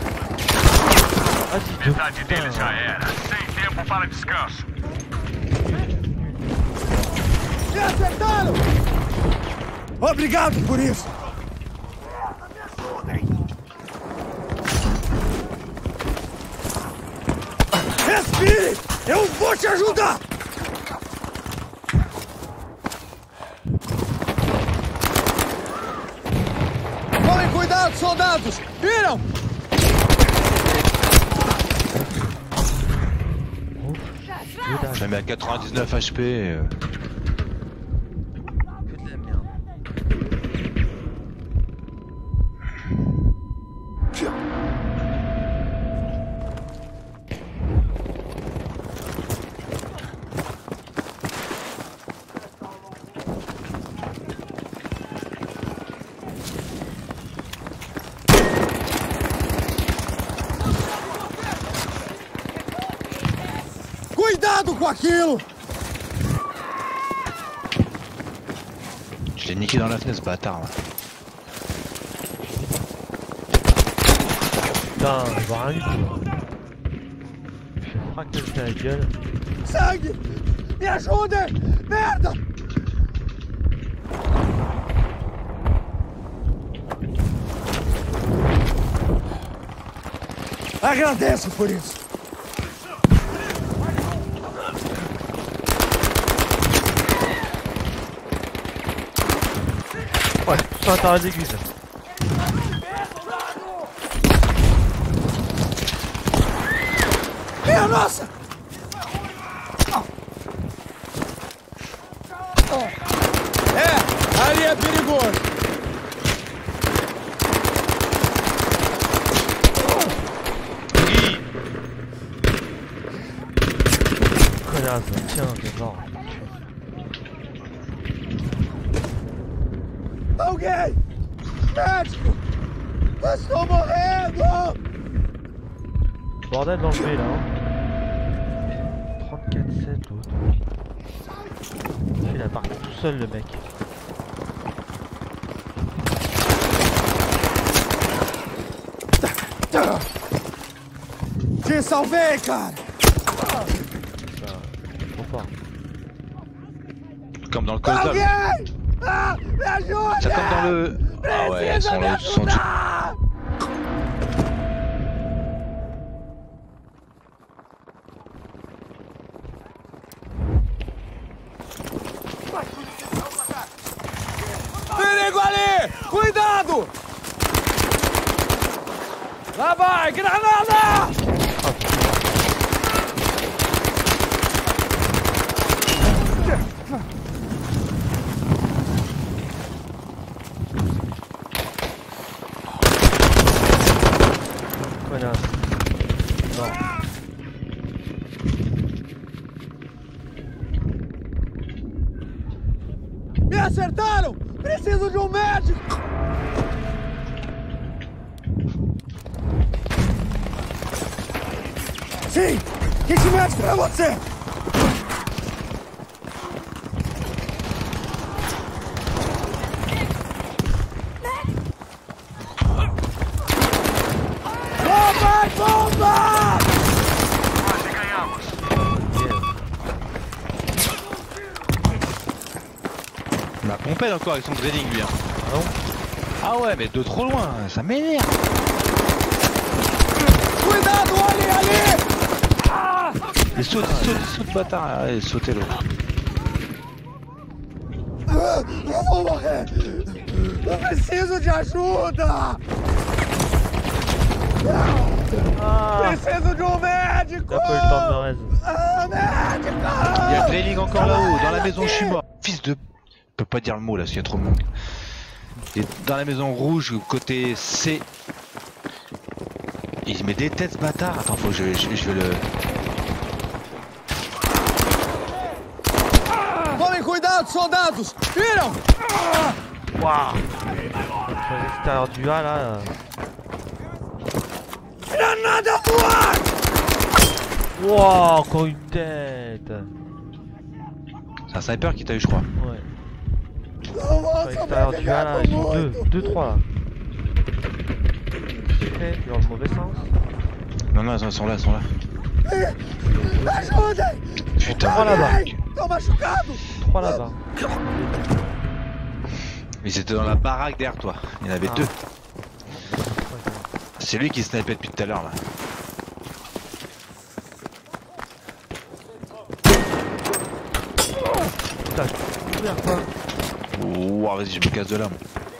Vas-y, Metade deles já era. Sem tempo para descanso. Me acertaram! Obrigado por isso. Respire! Eu vou te ajudar! Tomem cuidado, soldados! Viram? Je mets à 99 HP. Que de la merde. Cuidado com aquilo! Je l'ai niqué dans la fenêtre ce bâtard là. Putain, je vois rien du tout. Je vais fracasser la gueule. Sangue! Me ajudem! Merda! Agradeço por isso. Ouais, tout ça intérêt d'église. Minha nossa! É, ali é perigoso. Connasse, tiens, viens voir. Alguém! Médico! Eu estou morrendo! Bordel dans le B là. Hein. 34-7 l'autre. Il a parti tout seul le mec. Te salvei, cara! Trop fort. Comme dans le col Alguém! Ah, me ajuda! C'est comme dans le. Ah ouais, ils sont là, ils sont Perigo ali! Cuidado! Lá vai! Granada! Connasse. Non. Me acertaram! Preciso de um médico! Sim! Kit médico pra você! Bomba! Bomba! Quase ganhamos. Il m'a pompé encore avec son drilling lui. Hein. Ah non. Ah ouais, mais de trop loin, ça m'énerve. Cuidado, ali, ali! Il saute bâtard. Allez, sautez l'autre. Eu vou morrer! Eu preciso de ajuda! Ah, Preciso de um médico! t'as pas eu le temps de me raise. Ah, médico! Il y a le drilling encore là-haut, dans la maison, je suis mort. Fils de. Je peux pas dire le mot là, s'il y a trop de monde. Et dans la maison rouge, côté C. Il met des têtes ce bâtard. Attends, faut que je vais le. Tomem cuidado, soldados! Viram? Waouh. Sur l'extérieur du A là. Granada voar! Waouh, encore une tête. C'est un sniper qui t'a eu, je crois. Ouais. Sur Nossa, l'extérieur du A là, ils sont deux, trois là. Ok, dans le mauvais sens. Non, non, ils sont là, ils sont là. Ajudem! Putain, Trois là-bas. Tô machucado! 3 là-bas. Ils étaient dans la baraque derrière toi. Il y en avait Ah. deux. C'est lui qui snipait depuis tout à l'heure là. Putain, je peux courir quoi. Ouah, vas-y, je me casse de là. Moi.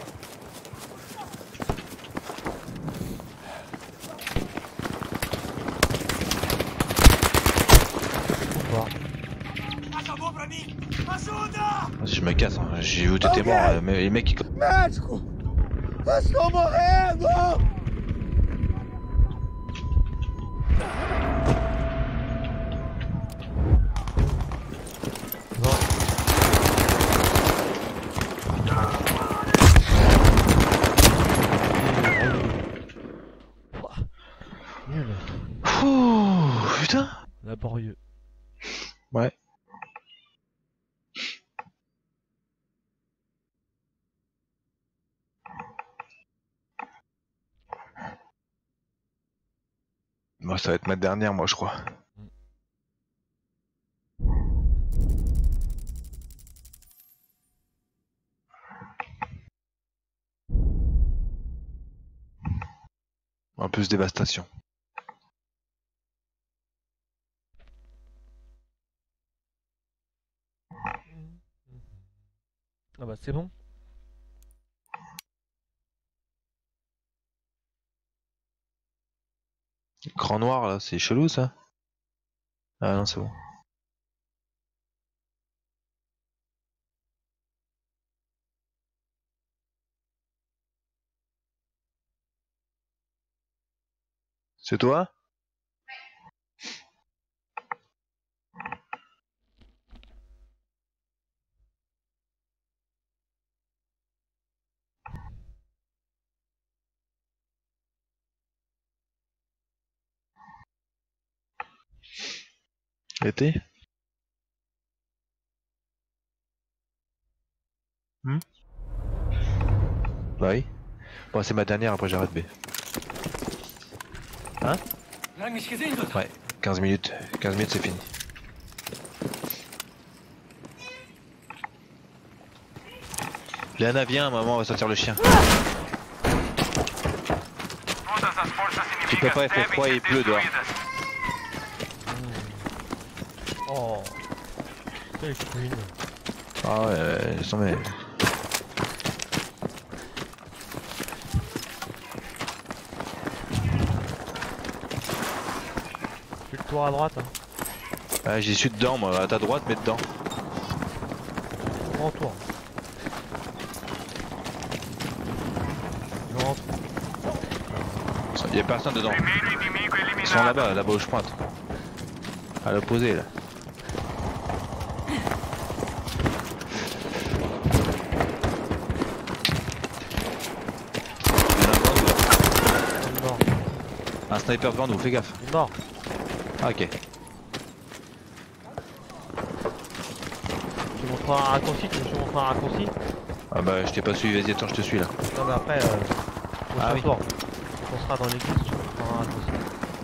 Vas-y, je me casse. Hein. J'ai vu où t'étais mort. Mais les mecs ils. Médico! Eu estou morrendo! Nul. Ouh, putain. Laborieux. Ouais. Moi, ça va être ma dernière, moi, je crois. Un peu de dévastation. Ah bah c'est bon. Grand noir, là, c'est chelou, ça. Ah non, c'est bon. C'est toi? Été? Bah oui. Bon, c'est ma dernière, après j'arrête B. Hein? Ouais, 15 minutes. 15 minutes, c'est fini. Léana, viens, maman, on va sortir le chien. Tu peux pas, il fait froid et il pleut dehors. Oh. Quelle queen. Ah ouais, laisse tomber. Fais le tour à droite. Hein. Ah, j'y suis dedans, moi, à ta droite, mais dedans. Grand tour. Je rentre. Y'a personne dedans. Ils sont là-bas, là-bas où je pointe. À l'opposé, là. Il est mort. Un sniper devant nous, fais gaffe. Il est mort. Ah, ok. Tu me montreras un raccourci, tu me montreras un raccourci. Ah bah, je t'ai pas suivi, vas-y, attends, je te suis là. Non mais après, Ah oui. tour. On sera dans l'église, tu me montreras un raccourci.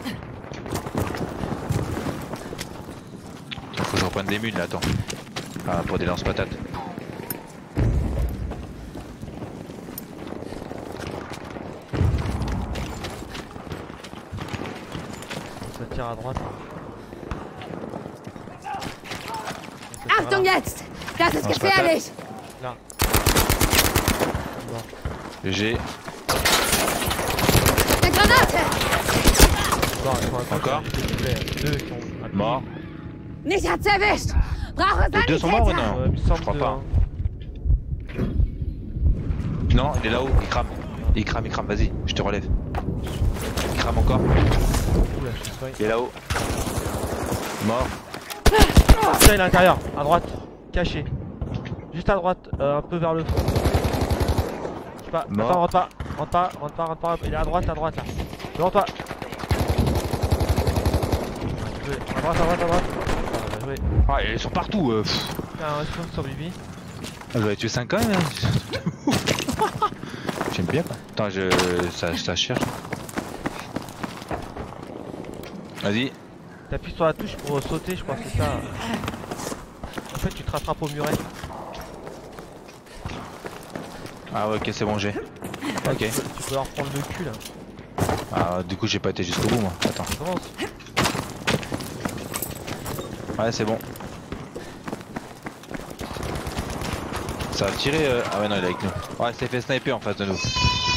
Faut que je reprenne des mules là, attends. Ah, pour des lance-patates. Ça tire à droite. Achtung jetzt! Das ist Was war gefährlich! Là. Mort. J'ai. Eine Granate! Bon, il faut Encore. Deux qui sont à pied. Mort. Mich hat's erwischt! Brauche Les deux sont morts ou Sanitäter! non? Il me Je semble crois deux, pas. hein. Non, il est là-haut, il crame. Il crame, vas-y, je te relève. Il crame encore. Oula, je suis soigné. Il est là-haut. Mort. Tiens, il est à l'intérieur, à droite, caché. Juste à droite, un peu vers le fond. Je sais pas, Mort. attends, rentre pas, il est à droite là. Devant toi. À droite. Ah, bien joué. Ah, ils sont partout. Tiens, un respawn sur Bibi. Ah, j'aurais tué 5 quand même. Hein. J'aime bien. Attends, ça cherche. Vas-y. T'appuies sur la touche pour sauter, je crois que c'est ça. En fait, tu te rattrapes au muret. Ah ouais, ok, c'est bon, j'ai. Ok. Tu peux leur prendre le cul là. Ah, du coup, j'ai pas été jusqu'au bout, moi. Attends. Commence. Ouais, c'est bon. Ça a tiré. Ah ouais, non, il est avec nous. Ouais, c'est fait sniper en face de nous.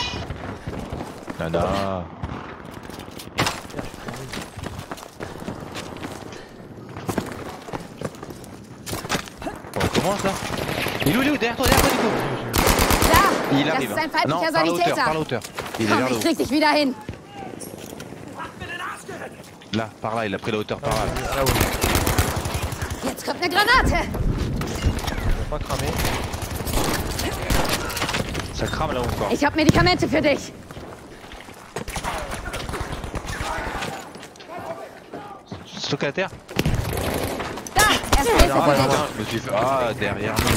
Nana. Bon, on commence là. Il est où, derrière toi, Nico. Da! Il Das arrive. ist ein Hein. Non, feindlicher par la hauteur, Sanitäter. par la hauteur. Il est vers Komm, le ich haut. krieg dich wieder hin. Là, par là, il a pris la hauteur par là. Là haut. Jetzt kommt eine Granate. On va pas cramer. Ça crame là encore. Ich hab Medikamente für dich. Stock à terre. Da! Erste Hilfe Ah, für ja, dich. Je me suis fait. Ah, derrière nous.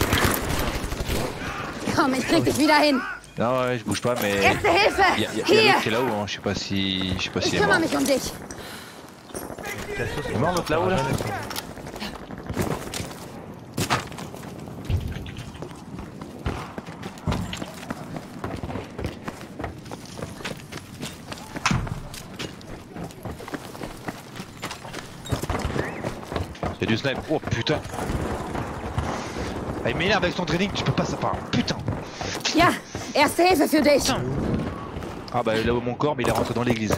Komm, ich krieg dich wieder hin. Non, ouais, je bouge pas, mais. Erste Hilfe. Il y a Hier. l'autre qui est là-haut, hein. Je sais pas si. Je sais pas Ich s'il est mort. kümmere mich um dich. Il est mort l'autre là-haut là. Il y a du snipe. Oh putain. Ah, il m'énerve avec son training, tu peux pas ça part. Putain. Ja, Erste Hilfe für dich. Ah bah là où mon corps, mais il est rentré dans l'église.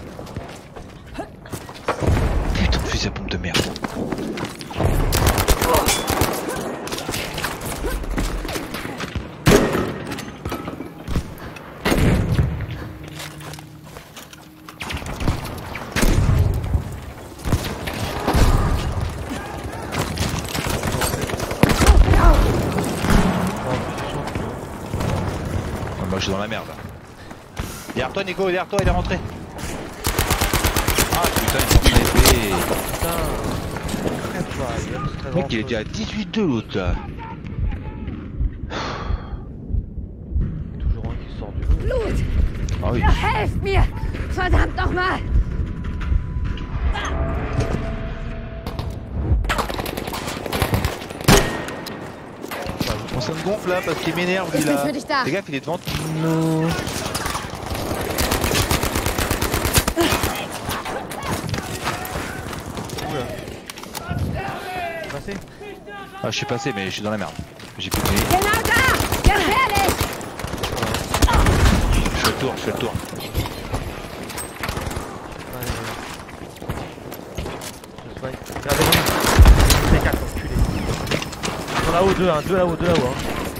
Putain, fusil à pompe de merde. Ah, moi je suis dans la merde là. Derrière toi Nico, derrière toi, il est rentré. Ah putain, il est en train d'épée. Putain. Crève pas, il y a tout très Mec, il était à 18-2 l'autre là. toujours un qui sort du lot. Blut. Ah oui. Na, helft mir. Verdammt nochmal. Bon, ça me gonfle là parce qu'il m'énerve lui Ich bin là. für dich da. Les gars, il est devant nous. Passé. Ah, je suis passé, mais je suis dans la merde. J'ai plus de vie. Genau da. Gefährlich. Je fais le tour, je fais le tour. Regardez, c'est 4 enculés. Ils sont là-haut, deux là-haut, deux là-haut.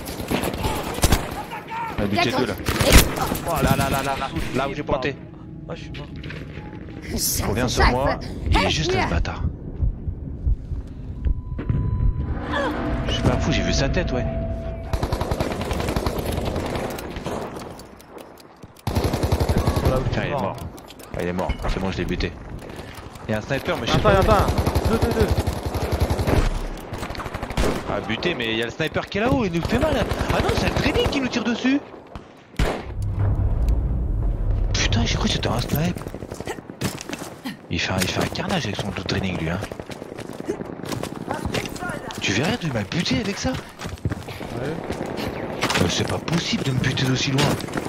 On a buté deux là. Oh Là, là, là, là, là. Là où j'ai pointé. Ah, je suis mort. Il revient sur moi. Il est juste là, ce bâtard. Je suis pas fou, j'ai vu sa tête, ouais. Ils sont là où tu Tiens, es il est mort. Ah, il est mort. C'est bon, je l'ai buté. Il y a un sniper, mais je sais Attends, pas. attends. 2. Ah, buté, mais il y a le sniper qui est là-haut, il nous fait mal. Ah non, c'est le training qui nous tire dessus. Putain, j'ai cru que c'était un snipe. Il fait un carnage avec son dos de training, lui, hein. Tu verrais, il m'a buté avec ça. Ouais. C'est pas possible de me buter d'aussi loin.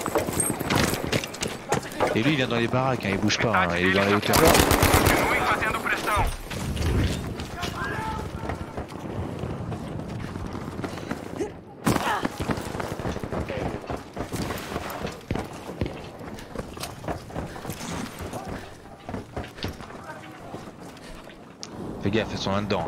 Et lui, il vient dans les baraques, hein, il bouge pas, hein, il est dans les hauteurs. Continue fazendo pressão. Fais gaffe, elles sont là-dedans.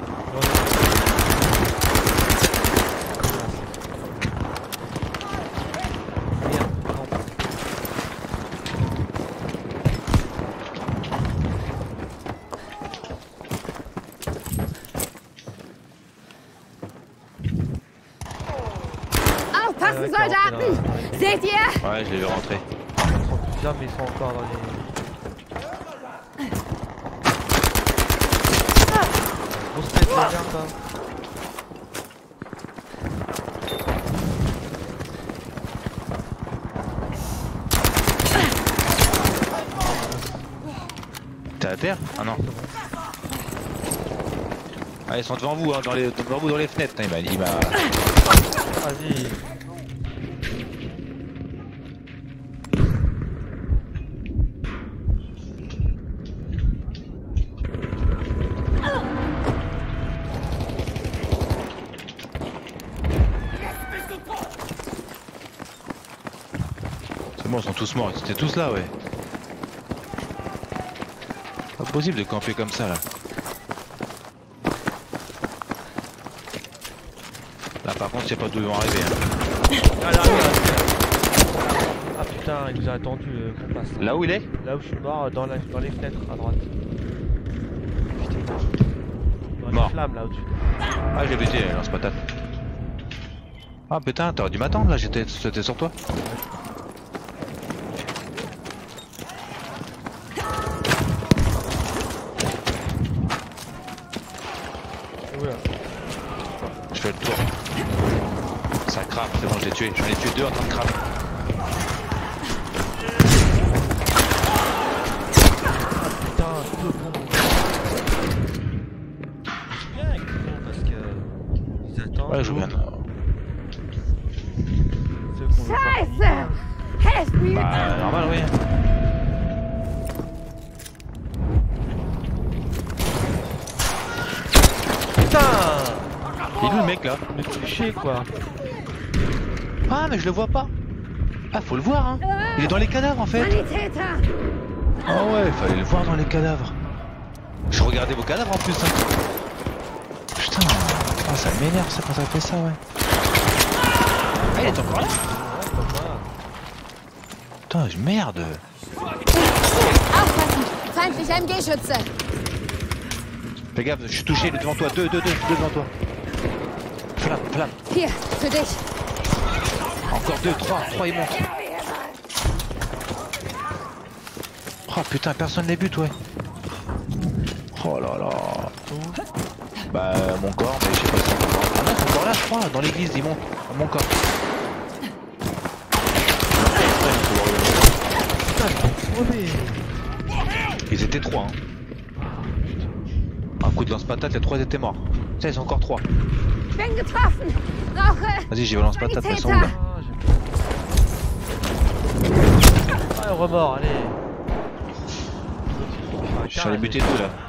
Aufpassen, Ouais, Soldaten. Seht ihr? Ouais, je l'ai vu rentrer. Ils sont plusieurs, mais ils sont encore dans les. Grosse tête, regarde ça. T'es à terre? Ah non. Ah, ils sont devant vous, hein, devant vous dans les fenêtres. Putain, il m'a. Vas-y. ils sont tous morts, ils étaient tous là, ouais. Pas possible de camper comme ça là. Là par contre, je sais pas d'où ils vont arriver. Hein. Ah, là, ah putain, il nous a attendu qu'on passe. Là où il est? Là où je suis mort, dans les fenêtres à droite. Putain. Dans Mort. les flammes là au-dessus. Ah, j'ai baisé, lance-patate. Ah putain, t'aurais dû m'attendre là, j'étais sur toi. Oula. Je fais le tour. Ça crame, c'est bon, je l'ai tué. J'en ai tué deux en train de cramer. Putain, deux bons. C'est bien avec les bons parce que ils attendent. Ouais, je viens. Ceux qu'on veut pas finir. Scheiße! Helft mir! Bah, normal, oui. Putain! Il est où le mec là? Me toucher quoi. Ah, mais je le vois pas. Ah, faut le voir, hein. Il est dans les cadavres en fait. Sanitäter! Ah ouais, fallait le voir dans les cadavres. Je regardais vos cadavres en plus, hein. Putain, ah, ça m'énerve ça quand ça fait ça, ouais. Ah, il est encore là? Ouais, comme moi. Putain, merde. Aufpassen! Feindliche MG-Schütze! Fais gaffe, je suis touché, il est devant toi. Deux devant toi. Flamme, flamme. Hier, für dich! Encore deux, trois, ils montent. Oh putain, personne les bute, ouais. Oh là là. Bah, mon corps, mais je sais pas si. Ah non, ils sont encore là, je crois, dans l'église, ils montent. Mon corps. Ils étaient trois, hein. Un coup de lance-patate, les trois étaient morts. Tiens, ils sont encore trois. Ich bin getroffen! Brauche... Vas-y, j'y vais lance-patate, elles sont où là? Ah, j'ai peur. Ah, remords, allez. Je suis allé buter deux là.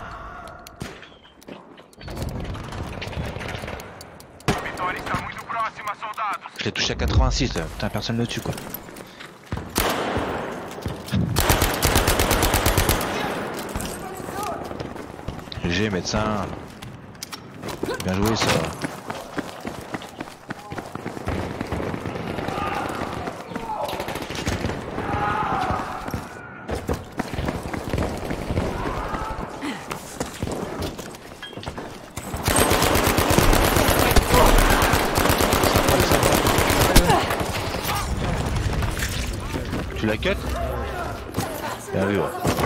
A vitória está muito próxima, soldados. Je l'ai touché à 86 là. Putain, personne le tue quoi. GG médecin. Bien joué ça. Tu la cut? Bien vu, ouais.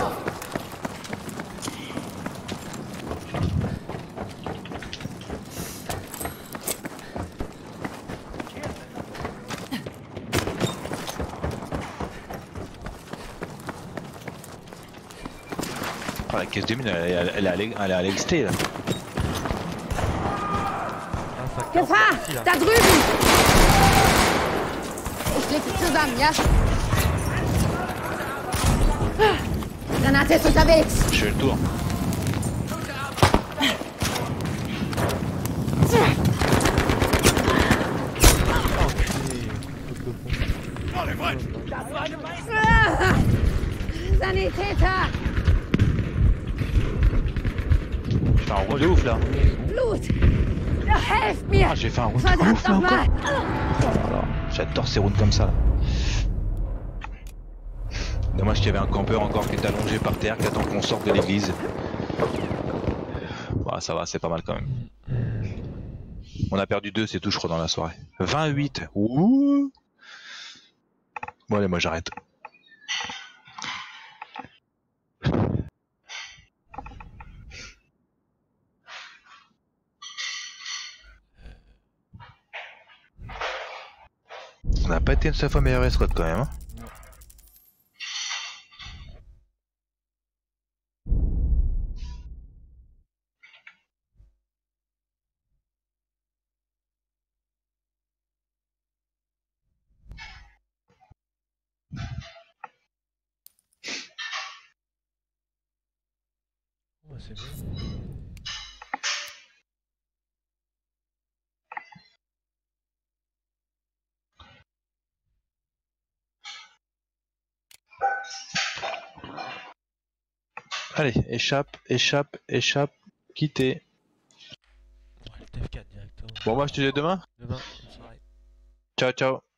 Ah, la caisse de mine, elle est à l'exté là. Gefahr! Da drüben! Ich klicke zusammen, ja? Granate ist unterwegs! Je fais le tour. Ah! Sanitäter! Je fais un round de ouf là. Blut! Helft mir! Ah, j'ai fait un round de Verdammt ouf là encore. nochmal! Oh là là, j'adore ces rounds comme ça. Dommage qu'il y avait un campeur encore qui est allongé par terre, qui attend qu'on sorte de l'église. Bah, ça va, c'est pas mal quand même. On a perdu 2, c'est tout, je crois, dans la soirée. 28. Ouh. Bon, allez, moi j'arrête. On n'a pas été une seule fois meilleur escouade quand même. Hein. Ouais, c'est bon. Allez, échappe, échappe, échappe, quittez. Ouais, le TF4 directement. Bon, moi je te dis à demain. Demain, bonne soirée. Ciao, ciao.